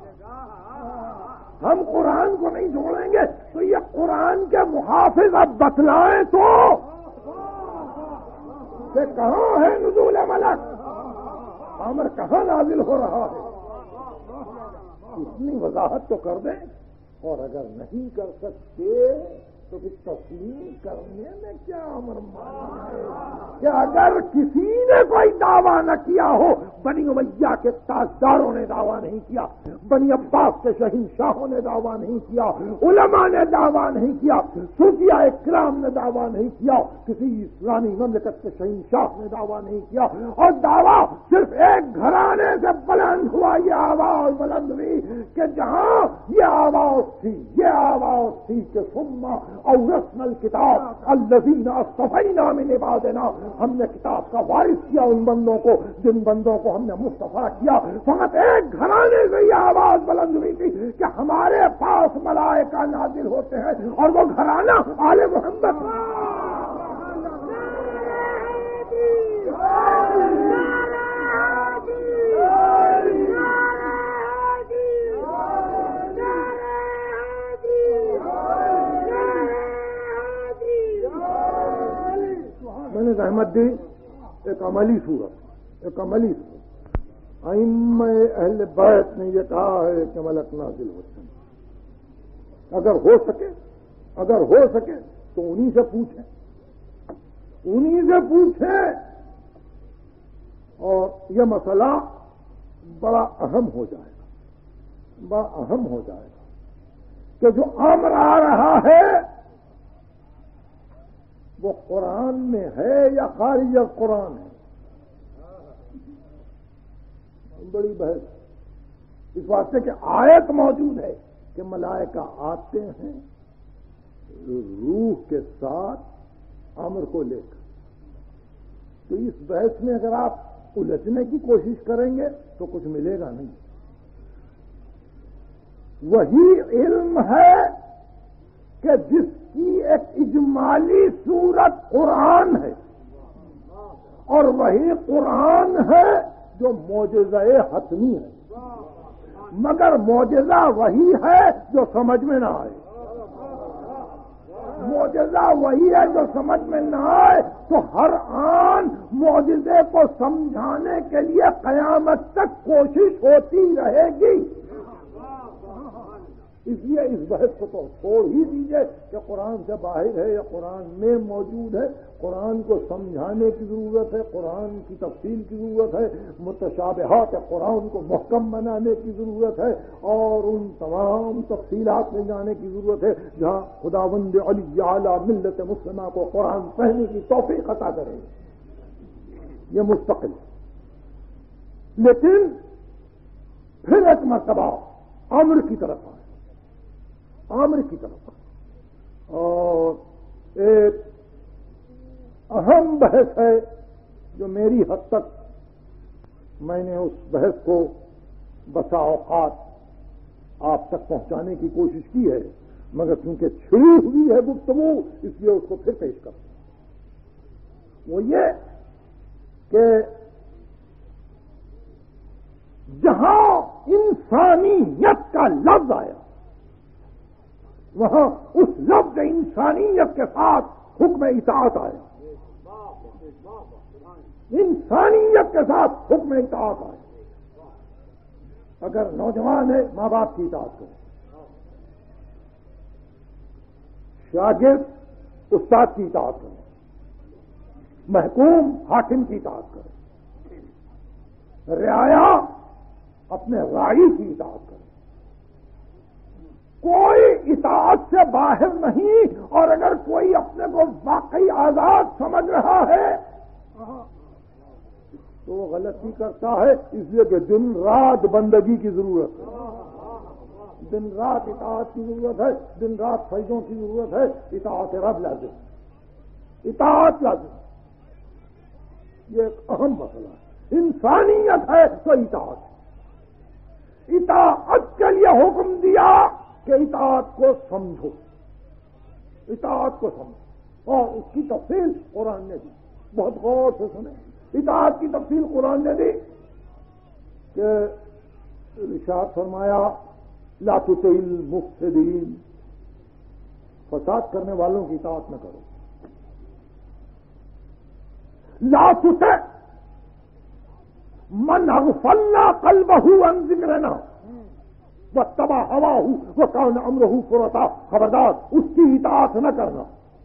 ہم قرآن کو نہیں چھوڑیں گے۔ تو یہ قرآن کے محافظ اب بتلائیں تو کہ کہاں ہے نزول ملک، امر کہاں نازل ہو رہا ہے، اتنی وضاحت تو کر دیں۔ اور اگر نہیں کر سکتے تو پھر تسلیم کرنے میں کیا امر مانا ہے کہ اگر کسی نے کوئی دعویٰ نہ کیا ہو، بنی امیہ کے تاجداروں نے دعویٰ نہیں کیا، بنی عباس کے شہنشاہوں نے دعویٰ نہیں کیا، علماء نے دعویٰ نہیں کیا، صوفیاء اکرام نے دعویٰ نہیں کیا، کسی اسلامی مملکت کے شہنشاہ نے دعویٰ نہیں کیا، اور دعویٰ صرف ایک گھرانے سے بلند ہوا، یہ آواز بلند ہوئی کہ جہاں یہ آواز تھی، یہ آواز تھی کہ ثم اورثنا الکتاب الذین اصطفینا من عبادنا، ہم نے کتاب کا وارث کیا ان بندوں کو جن بندوں کو ہم نے مصطفیٰ کیا۔ فقط ایک گھرانے سے یہ آواز بلند ہوئی تھی کہ ہمارے پاس ملائکہ نازل ہوتے ہیں، اور وہ گھرانہ آل محمد۔ میں نے زحمت دی ایک عملی صورت، ایک عملی صورت ائمہ اہل بیت نے یہ کہا ہے کہ ملک نازل ہوتے ہیں، اگر ہو سکے اگر ہو سکے تو انہی سے پوچھیں انہی سے پوچھیں اور یہ مسئلہ بڑا اہم ہو جائے گا بڑا اہم ہو جائے گا کہ جو امر آ رہا ہے وہ قرآن میں ہے یا خارج از قرآن ہے؟ بڑی بحث اس واسطے کہ آیت موجود ہے کہ ملائکہ آتے ہیں روح کے ساتھ امر کو لے کر. تو اس بحث میں اگر آپ الجھنے کی کوشش کریں گے تو کچھ ملے گا نہیں. وہی علم ہے کہ جس کی ایک اجمالی صورت قرآن ہے اور وہی قرآن ہے جو معجزہ حتمی ہے، مگر معجزہ وہی ہے جو سمجھ میں نہ آئے. معجزہ وہی ہے جو سمجھ میں نہ آئے تو ہر آن معجزے کو سمجھانے کے لیے قیامت تک کوشش ہوتی رہے گی. اس لیے اس بحث کو تو چھوڑ ہی دیجئے کہ قرآن سے باہر ہے یا قرآن میں موجود ہے. قرآن کو سمجھانے کی ضرورت ہے، قرآن کی تفصیل کی ضرورت ہے، متشابہات قرآن کو محکم بنانے کی ضرورت ہے اور ان تمام تفصیلات میں جانے کی ضرورت ہے جہاں خداوند علی اعلی ملت مسلمہ کو قرآن پڑھنے کی توفیق عطا کرے. یہ مستقل. لیکن پھر ایک مرتبہ امر کی طرف آئے عامر کی طرف اور ایک اہم بحث ہے جو میری حد تک میں نے اس بحث کو بسا اوقات آپ تک پہنچانے کی کوشش کی ہے، مگر چونکہ چھڑی ہوئی ہے گفتگو اس لیے اس کو پھر پیش کرتا ہوں. وہ یہ کہ جہاں انسانیت کا لفظ آیا وہاں اس لفظ انسانیت کے ساتھ حکم اطاعت آیا. انسانیت کے ساتھ حکم اطاعت آیا. اگر نوجوان ہے ماں باپ کی اطاعت کرے، شاگرد استاد کی اطاعت کرے، محکوم حاکم کی اطاعت کرے، رعایا اپنے راعی کی اطاعت کرے. کوئی اطاعت سے باہر نہیں. اور اگر کوئی اپنے کو واقعی آزاد سمجھ رہا ہے تو وہ غلطی کرتا ہے. اس لیے کہ دن رات بندگی کی ضرورت ہے، دن رات اطاعت کی ضرورت ہے، دن رات فیضوں کی ضرورت ہے. اطاعت رب لازم، اطاعت لازم. یہ ایک اہم مسئلہ ہے. انسانیت ہے تو اطاعت. اطاعت کے لیے حکم دیا کہ اطاعت کو سمجھو، اطاعت کو سمجھو اور اس کی تفصیل قرآن نے دی. بہت غور سے سنیں. اطاعت کی تفصیل قرآن نے دی کہ ارشاد فرمایا لا تطع المفسدین، فساد کرنے والوں کی اطاعت نہ کرو. لا تطع من اغفلنا قلبہ عن ذکرنا واتبع ہواہ وکان امرہ فرطا. خبردار اس کی اطاعت نہ کرنا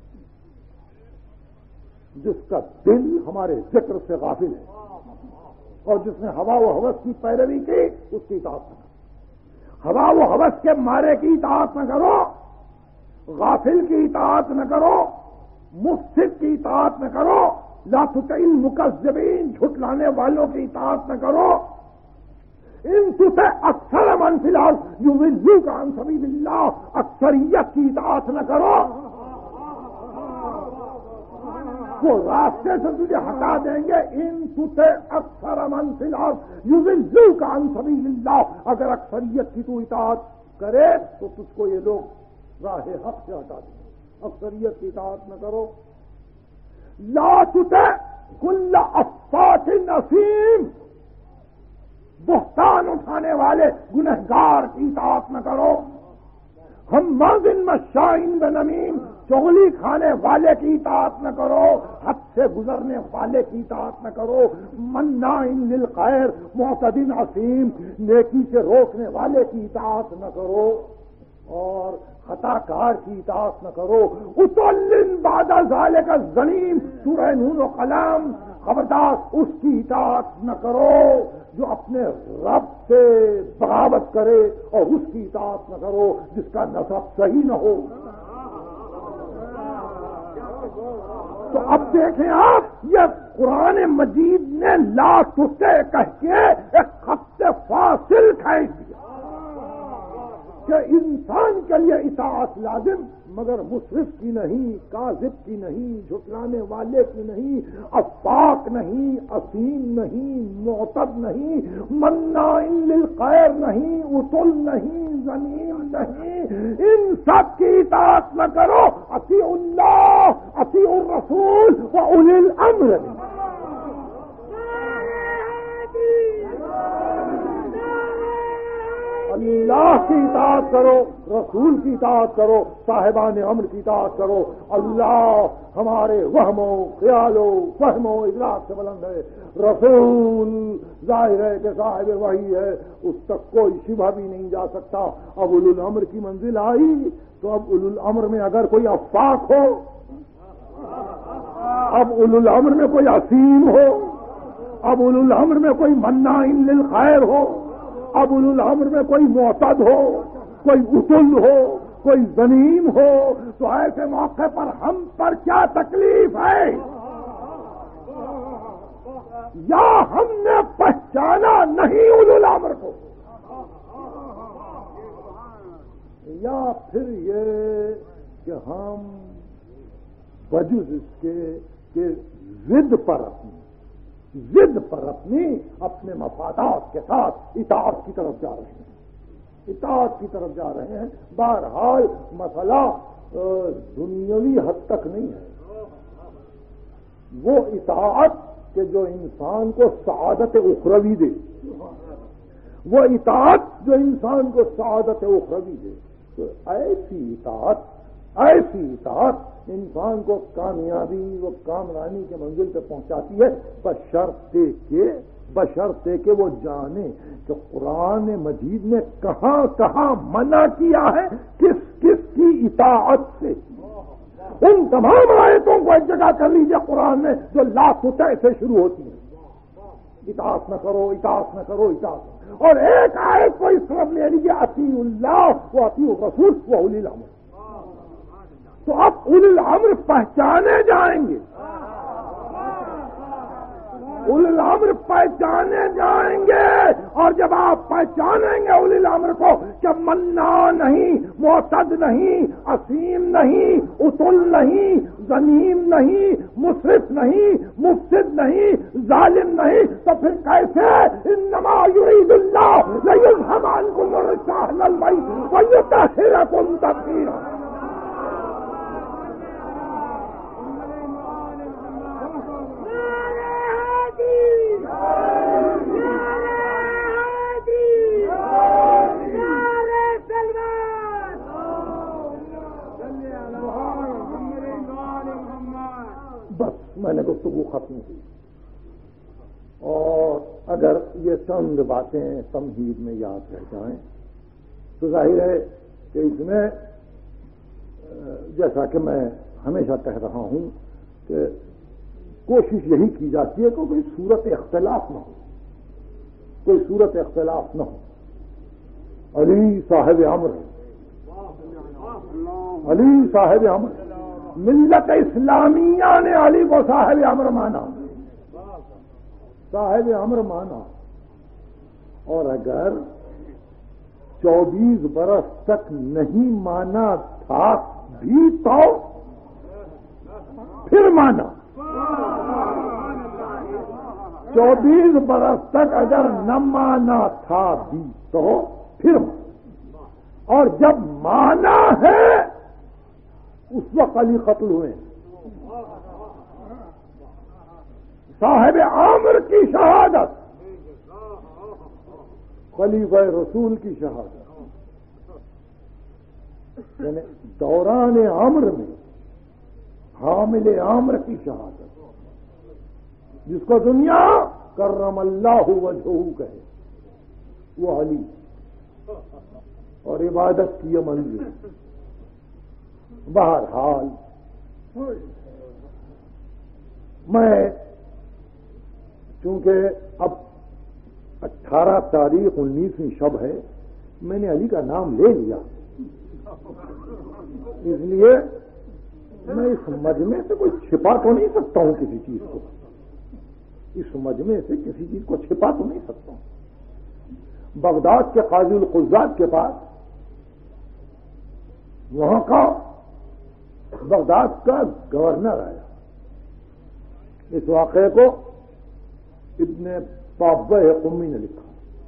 جس کا دل ہمارے ذکر سے غافل ہے اور جس نے ہوا و ہوس کی پیروی کی اس کی اطاعت نہ کرو. ہوا و ہوس کے مارے کی اطاعت نہ کرو، غافل کی اطاعت نہ کرو، مفسد کی اطاعت نہ کرو. لا تطع المکذبین، جھٹلانے والوں کی اطاعت نہ کرو. ان تطع اکثر من فی الارض یضلوک عن سبیل اللہ، اکثریت کی اطاعت نہ کرو. وہ راستے سے تجھے ہٹا دیں گے. ان تطع اکثر من فی الارض یضلوک عن سبیل اللہ، اگر اکثریت کی تو اطاعت کرے تو تجھ کو یہ لوگ راہ حق سے ہٹا دیں گے. اکثریت کی اطاعت نہ کرو. لا تطع کل افاک اثیم، بہتان اٹھانے والے گنہگار کی اطاعت نہ کرو. ہم مازن مشائن بنمیم، چغلی کھانے والے کی اطاعت نہ کرو، حد سے گزرنے والے کی اطاعت نہ کرو، مناع للخیر معتد عصیم، نیکی سے روکنے والے کی اطاعت نہ کرو اور خطا کار کی اطاعت نہ کرو، اتل بعد ذالک الزنیم، سورہ نون و قلم، خبردار اس کی اطاعت نہ کرو جو اپنے رب سے بغاوت کرے، اور اس کی اطاعت نہ کرو جس کا نسب صحیح نہ ہو۔ تو اب دیکھیں آپ، یہ قرآن مجید نے لا تطع کہہ کے ایک خط فاصل کھینچ دیا کہ انسان کے لیے اطاعت لازم، مگر مسرف کی نہیں، کاذب کی نہیں، جھٹلانے والے کی نہیں، افاق نہیں، اسیم نہیں، معتد نہیں، مناع للخیر نہیں، اتل نہیں، زنیم نہیں، ان سب کی اطاعت نہ کرو، اطیعوا اللہ، اطیعوا الرسول واولی الامر۔ اللہ کی اطاعت کرو، رسول کی اطاعت کرو، صاحبان امر کی اطاعت کرو۔ اللہ ہمارے وہم و خیال و فہم و ادراک سے بلند ہے، رسول ظاہر ہے کہ صاحب وحی ہے، اس تک کوئی شبہ بھی نہیں جا سکتا۔ اب اولو الامر کی منزل آئی تو اب اولو الامر میں اگر کوئی افاق ہو، اب اولو الامر میں کوئی اسیم ہو، اب اولو الامر میں کوئی مناع للخیر ہو، اب اولو الامر میں کوئی معتد ہو، کوئی اتل ہو، کوئی زنیم ہو، تو ایسے موقع پر ہم پر کیا تکلیف ہے؟ یا ہم نے پہچانا نہیں اولو الامر کو، یا پھر یہ کہ ہم بجز اس کے کہ ضد پر اپنی ضد پر اپنی اپنے مفادات کے ساتھ اطاعت کی طرف جا رہے ہیں، اطاعت کی طرف جا رہے ہیں۔ بہرحال مسئلہ دنیاوی حد تک نہیں ہے، وہ اطاعت کہ جو انسان کو سعادت اخروی دے، وہ اطاعت جو انسان کو سعادت اخروی دے، تو ایسی اطاعت ایسی اطاعت انسان کو کامیابی و کامرانی کے منزل پہ پہنچاتی ہے، بشرطے کہ بشرطے کہ وہ جانے کہ قرآن مجید نے کہاں کہاں منع کیا ہے، کس کس کی اطاعت سے۔ ان تمام آیتوں کو ایک جگہ کر لیجیے قرآن میں جو لا تطع سے شروع ہوتی ہیں، اطاعت نہ کرو، اطاعت نہ کرو، اطاعت، اور ایک آیت کو اس طرف لے لیجیے اطیعوا اللہ و اطیعوا الرسول و اولی الامر۔ تو اب اولی الامر پہچانے جائیں گے، اولی الامر پہچانے جائیں گے، اور جب آپ پہچانیں گے اولی الامر کو کہ مناع نہیں، معتد نہیں، اسیم نہیں، اتل نہیں، زنیم نہیں، مسرف نہیں، مفسد نہیں، ظالم نہیں، تو پھر کیسے؟ انما یرید اللہ لیذهب عنکم الرجس اہل البیت ویطہرکم تطہیرا۔ بس میں نے گفتگو ختم کی، اور اگر یہ چند باتیں تمہید میں یاد رہ جائیں تو ظاہر ہے کہ اس میں جیسا کہ میں ہمیشہ کہہ رہا ہوں کہ کوشش یہی کی جاتی ہے کہ کوئی صورت اختلاف نہ ہو، کوئی صورت اختلاف نہ ہو۔ علی صاحب امر ہے، علی صاحب امر، ملت اسلامیہ نے علی کو صاحب امر مانا، صاحب امر مانا، اور اگر چوبیس برس تک نہیں مانا تھا بھی تو پھر مانا، چوبیس برس تک اگر نہ مانا تھا بھی تو پھر مانا، اور جب مانا ہے اس وقت علی قتل ہوئے، صاحب عامر کی شہادت، خلیفہ رسول کی شہادت، یعنی دوران عمر میں حامل عامر کی شہادت، جس کو دنیا کرم اللہ وجہہ کہے، وہ علی اور عبادت کی یہ منزل۔ بہرحال میں چونکہ اب اٹھارہ تاریخ انیسویں شب ہے، میں نے علی کا نام لے لیا، اس لیے میں اس مجمع سے کوئی چھپا تو نہیں سکتا ہوں کسی چیز کو، اس مجمع سے کسی چیز کو چھپا تو نہیں سکتا ہوں۔ بغداد کے قاضی القضات کے پاس وہاں کا بغداد کا گورنر آیا، اس واقعے کو ابن بابہ قمی نے لکھا،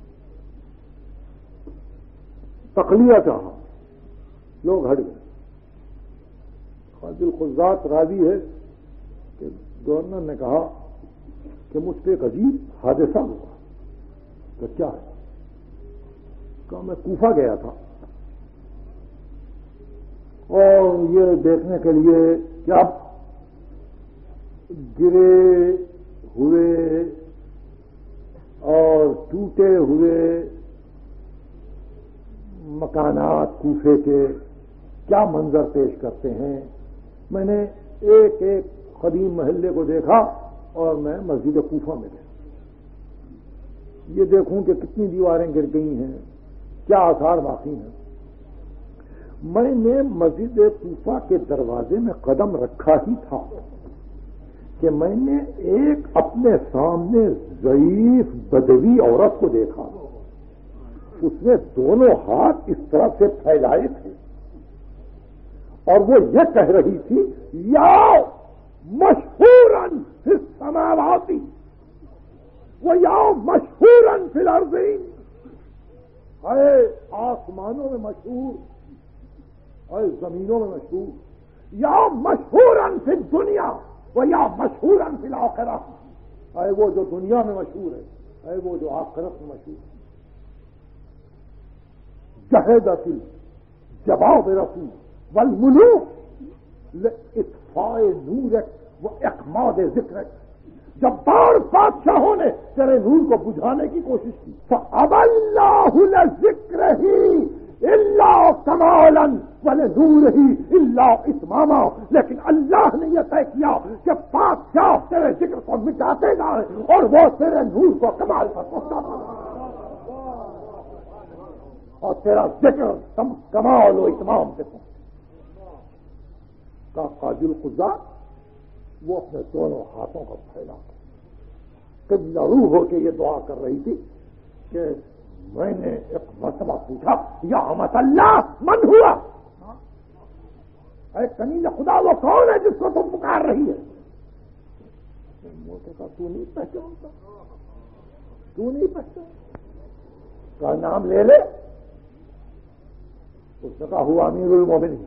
تقلیہ چاہا، لوگ ہٹ گئے۔ قاضی القضات راوی ہے کہ گورنر نے کہا کہ مجھ پہ ایک عجیب حادثہ ہوا، کہ کیا ہے؟ کہا میں کوفہ گیا تھا اور یہ دیکھنے کے لیے کہ اب گرے ہوئے اور ٹوٹے ہوئے مکانات کوفے کے کیا منظر پیش کرتے ہیں، میں نے ایک ایک قدیم محلے کو دیکھا اور میں مسجد کوفہ میں گیا، یہ دیکھوں کہ کتنی دیواریں گر گئی ہیں، کیا آثار باقی ہیں۔ میں نے مسجد کوفہ کے دروازے میں قدم رکھا ہی تھا کہ میں نے ایک اپنے سامنے ضعیف بدوی عورت کو دیکھا، اس نے دونوں ہاتھ اس طرح سے پھیلائے تھے اور وہ یہ کہہ رہی تھی یا مشہوراً فی السماوات و یا مشہوراً فی الارض، اے آسمانوں میں مشہور، اے زمینوں میں مشہور، یا مشہوراً فی الدنیا و یا مشہوراً فی الآخرہ، اے وہ جو دنیا میں مشہور ہے، اے وہ جو آخرت میں مشہور ہے۔ جہدت الجواب رسول والملوک لاطفاء نورک و اقماد ذکرک، جب بار بادشاہوں نے تیرے نور کو بجھانے کی کوشش کی، فَأَبَى اللَّهُ لَذِكْرَهِ إِلَّا كَمَالًا وَلِنُورِهِ إِلَّا إِتْمَامًا، لیکن اللہ نے یہ طے کیا کہ بادشاہ تیرے ذکر کو مٹاتے جائیں اور وہ تیرے نور کو کمال پر پہنچاتا ہے، اور تیرا ذکر تم کمال و اتمام سے پہنچے۔ کا قاضی القضات وہ اپنے دونوں ہاتھوں کو پھیلا قبلہ روح ہو کے یہ دعا کر رہی تھی کہ میں نے ایک مرتبہ پوچھا یا امت اللہ من ہوا، اے کنیز خدا وہ کون ہے جس کو تم پکار رہی ہے؟ کہا تو نہیں پہچانتا، تو نہیں پہچانتا، کا نام لے لے۔ اس نے کہا ہوا امیر المومنین۔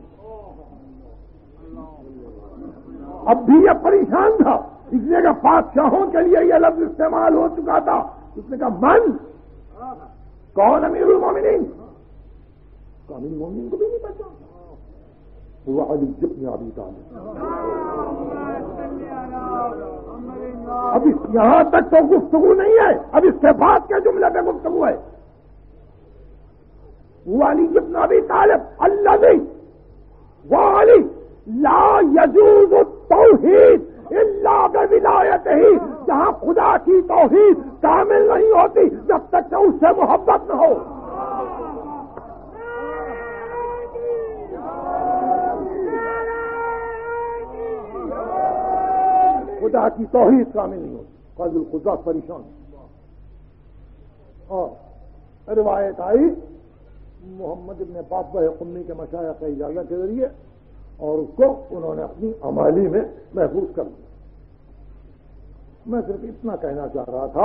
اب بھی یہ پریشان تھا اس لیے کہ بادشاہوں کے لیے یہ لفظ استعمال ہو چکا تھا، اس نے کہا من کون امیر المومنین؟ تو امیر المومنین کو بھی نہیں پہچانتا، وہ علی بن ابی طالب۔ اب یہاں تک تو گفتگو نہیں ہے، اب اس کے بعد کے جملے پہ گفتگو ہے۔ وہ علی بن ابی طالب الذی وہ علی لا یجوز التوحید الا بولایتہ، جہاں خدا کی توحید کامل نہیں ہوتی جب تک کہ اس سے محبت نہ ہو۔ خدا کی توحید کامل نہیں ہوتی۔ قاضی القضات پریشان، اور روایت آئی محمد ابن بابہ قمی کے مشایخ کی اجازت کے ذریعے، اور اس کو انہوں نے اپنی امالی میں محفوظ کر دیا۔ میں صرف اتنا کہنا چاہ رہا تھا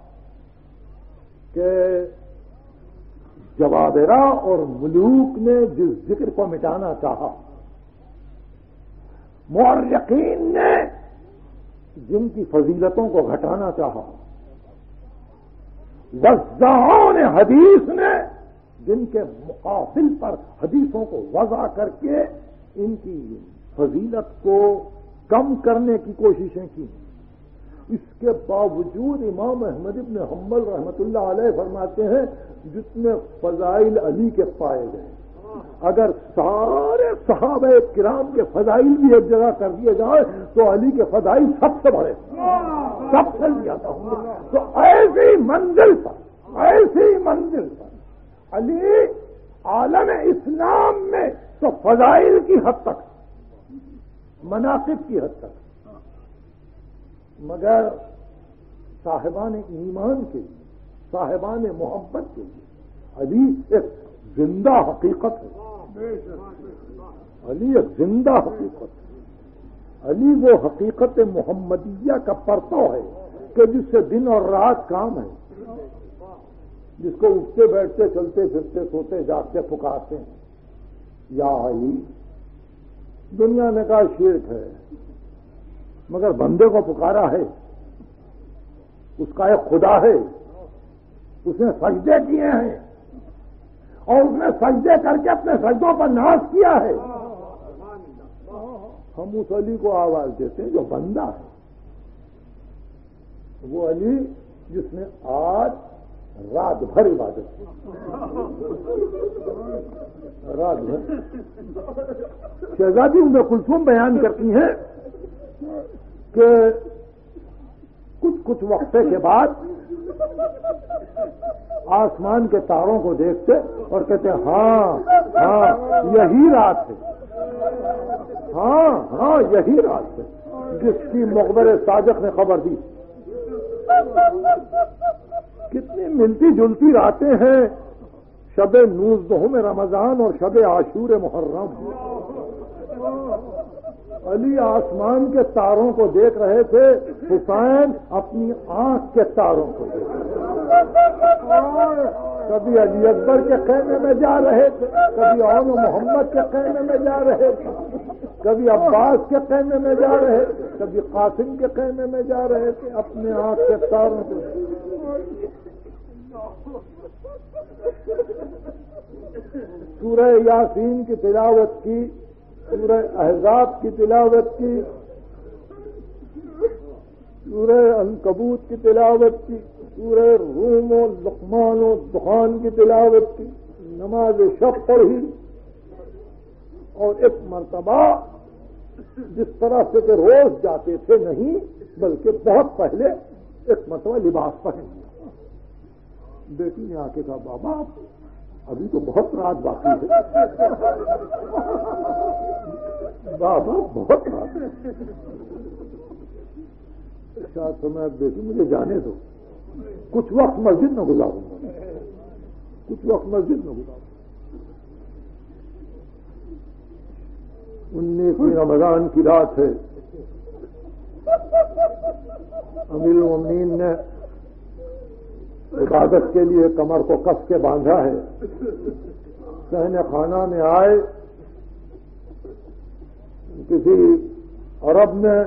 کہ جوابرہ اور ملوک نے جس ذکر کو مٹانا چاہا، مورخین نے جن کی فضیلتوں کو گھٹانا چاہا، وضاحون حدیث نے جن کے مقابل پر حدیثوں کو وضع کر کے ان کی فضیلت کو کم کرنے کی کوششیں کی. اس کے باوجود امام احمد ابن حنبل رحمۃ اللہ علیہ فرماتے ہیں جتنے فضائل علی کے پائے گئے اگر سارے صحابہ کرام کے فضائل بھی ایک جگہ کر دیے جائے تو علی کے فضائل سب سے بڑے سب سے زیادہ ہوں گے. تو ایسی منزل پر ایسی منزل پر علی عالم اسلام میں تو فضائل کی حد تک مناقب کی حد تک مگر صاحبان ایمان کے لیے صاحبان محبت کے لیے علی ایک زندہ حقیقت ہے. علی ایک زندہ حقیقت ہے. علی وہ حقیقت محمدیہ کا پرتو ہے کہ جس سے دن اور رات کام ہے, جس کو اٹھتے بیٹھتے چلتے پھرتے سوتے جاگتے پکارتے ہیں یا علی. دنیا نے کہا شرک ہے مگر بندے کو پکارا ہے, اس کا ایک خدا ہے, اس نے سجدے کیے ہیں اور اس نے سجدے کر کے اپنے سجدوں پر ناز کیا ہے. ہم اس علی کو آواز دیتے ہیں جو بندہ ہے, وہ علی جس نے آج رات بھر عبادت کی, رات بھر. شہزادی ام کلثوم بیان کرتی ہیں کہ کچھ کچھ وقفے کے بعد آسمان کے تاروں کو دیکھتے اور کہتے ہاں ہاں یہی رات ہے, ہاں ہاں یہی رات ہے جس کی مقبر صادق نے خبر دی. کتنی ملتی جلتی راتیں ہیں شب نوزدہم رمضان اور شب عاشور محرم. علی آسمان کے تاروں کو دیکھ رہے تھے, حسین اپنی آنکھ کے تاروں کو دیکھ رہے تھے. کبھی علی اکبر کے خیمے میں جا رہے تھے, کبھی اون محمد کے خیمے میں جا رہے تھے, کبھی عباس کے خیمے میں جا رہے تھے, کبھی قاسم کے خیمے میں جا رہے تھے, اپنے آنکھ کے تاروں کو. سورہ یاسین کی تلاوت کی, سورہ احزاب کی تلاوت کی, سورہ عنکبوت کی تلاوت کی, سورہ روم و لقمان و دخان کی تلاوت کی, نماز شب پڑھی, اور ایک مرتبہ جس طرح سے کہ روز جاتے تھے نہیں بلکہ بہت پہلے ایک مرتبہ لباس پہن لیا. بیٹی نے آ کے کہا بابا ابھی تو بہت رات باقی ہے. بابا بہت رات ہے. شاید تو میں بیٹی مجھے جانے دو, کچھ وقت مسجد میں گزاروں گا, کچھ وقت مسجد میں گزاروں گا. انیسویں رمضان کی رات ہے. امیر المومنین نے عبادت کے لیے کمر کو کس کے باندھا ہے. صحن خانہ میں آئے, کسی عرب نے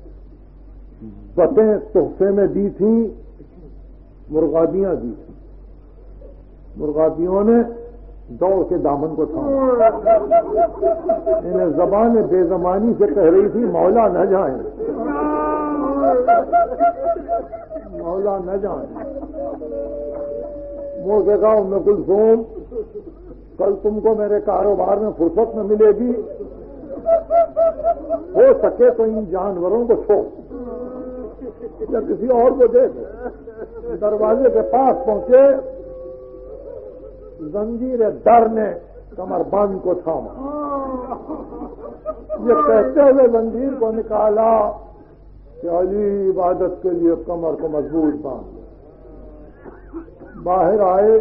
بتیں تحفے میں دی تھیں, مرغابیاں دی تھیں. مرغابیوں نے دوڑ کے دامن کو تھاما. انہیں زبان بے زمانی سے کہہ رہی تھی مولا نہ جائیں, مولا نہ جائیں. وہ کہا ام کلثوم کل تم کو میرے کاروبار میں فرصت نہ ملے گی, ہو سکے تو ان جانوروں کو چھوڑ یا کسی اور کو دے دو. دروازے کے پاس پہنچے, زنجیر در نے کمر بند کو تھاما. یہ کہتے ہوئے زنجیر کو نکالا کہ علی عبادت کے لیے کمر کو مضبوط باندھ. باہر آئے,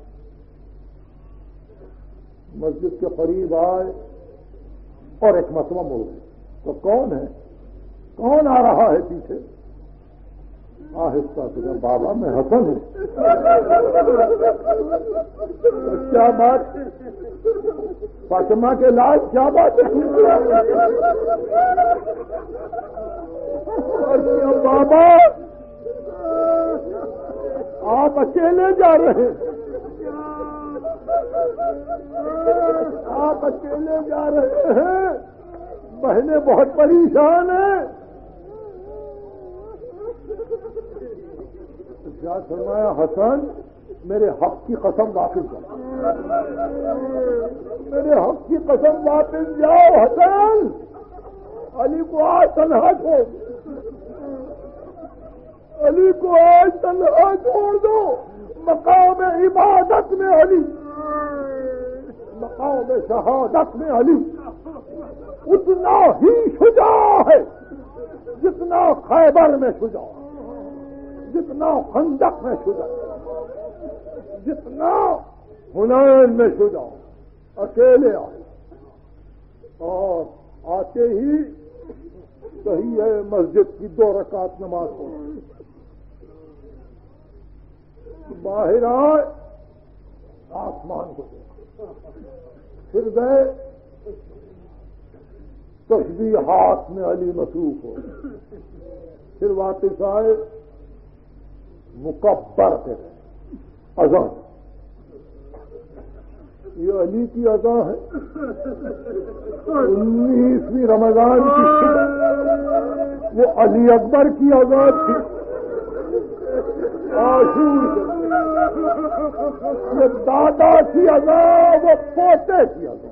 مسجد کے قریب آئے اور ایک مرتبہ مڑ گئے. تو کون ہے, کون آ رہا ہے پیچھے؟ آہستہ سے بابا میں حسن ہوں. کیا بات, فاطمہ کے لال کیا بات ہے؟ بابا آپ اکیلے جا رہے ہیں؟ آپ اکیلے جا رہے ہیں، بہنیں بہت پریشان ہیں. کیا فرمایا؟ حسن میرے حق کی قسم واپس جاؤ، میرے حق کی قسم واپس جاؤ. حسن علی کو آج تنہا چھوڑ، علی کو آج تنہا چھوڑ دو. مقام عبادت میں علی، مقام شہادت میں علی اتنا ہی شجاع ہے جتنا خیبر میں شجاع، جتنا خندق میں شجاع، جتنا حنین میں شجاع. اکیلے آئے اور آتے ہی صحیح ہے مسجد کی دو رکعت نماز پڑھی. باہر آئے آسمان کو دیکھا، پھر گئے تسبیحات میں علی مصروف ہو، پھر واپس آئے مکبر کے گئے اذان. یہ علی کی اذان ہے. انیسویں رمضان کی وہ علی اکبر کی اذان تھی. عاشور یہ دادا کی اذان، وہ پوتے کی اذان.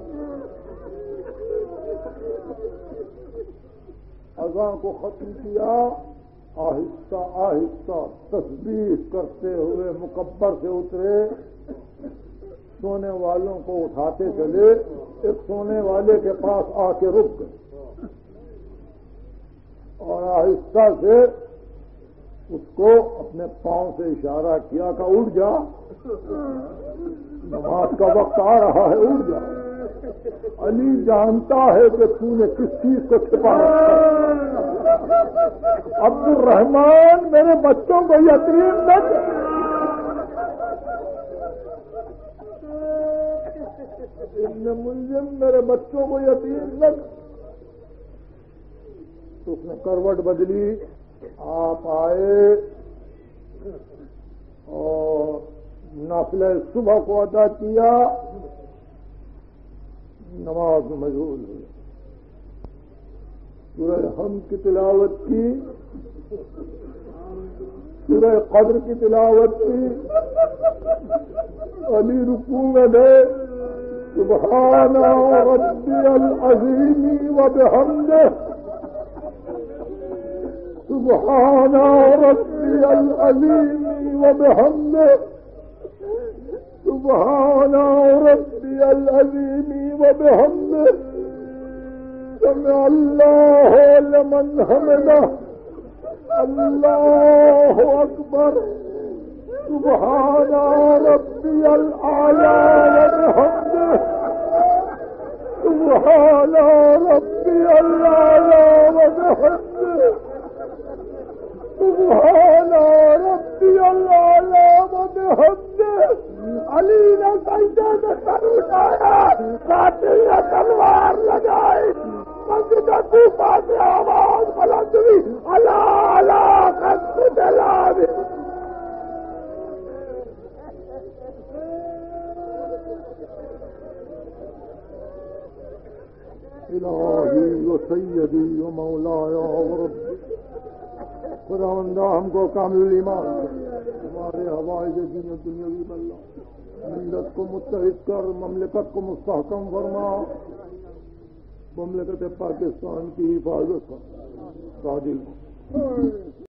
اذان کو ختم کیا، آہستہ آہستہ تسبیح کرتے ہوئے مکبر سے اترے. سونے والوں کو اٹھاتے چلے، ایک سونے والے کے پاس آ کے رک گئے اور آہستہ سے اس کو اپنے پاؤں سے اشارہ کیا کہ اٹھ جا، نماز کا وقت آ رہا ہے، اٹھ جا. علی جانتا ہے کہ تو نے کس چیز کو چھپا رکھا. عبد الرحمان میرے بچوں کو یتیم نہ کر، ابن ملزم میرے بچوں کو یتیم نہ کر. تو اس نے کروٹ بدلی، آپ آئے اور نافلہ صبح کو ادا کیا، نماز میں مشغول ہوئے. سورہ حمد کی تلاوت کی، سورہ قدر کی تلاوت کی. علی رکوع میں گئے، سبحان ربی العظیم وبحمدہ، سبحان ربی العظیم وبحمدہ، سبحان ربی العظیم وبحمدہ، سمع اللہ لمن حمدہ، اللہ اکبر، سبحان ربی الاعلی وبحمدہ، سبحان ربی الاعلی وبحمدہ، سبحان ربی الاعلی وبحمدہ. علی نے سجدے میں سر اٹھایا، قاتل نے تلوار لگائی، مسجد کوفہ سے آواز بلند ہوئی، اللہ اللہ قد دلال. الہی و سیدی و مولایا و ربی، خداوندہ ہم کو کامل ایمان دے، ہمارے حوائج دین و دنیاوی بلّہ، ملت کو متحد کر، مملکت کو مستحکم فرما، مملکت پاکستان کی حفاظت کر، قادر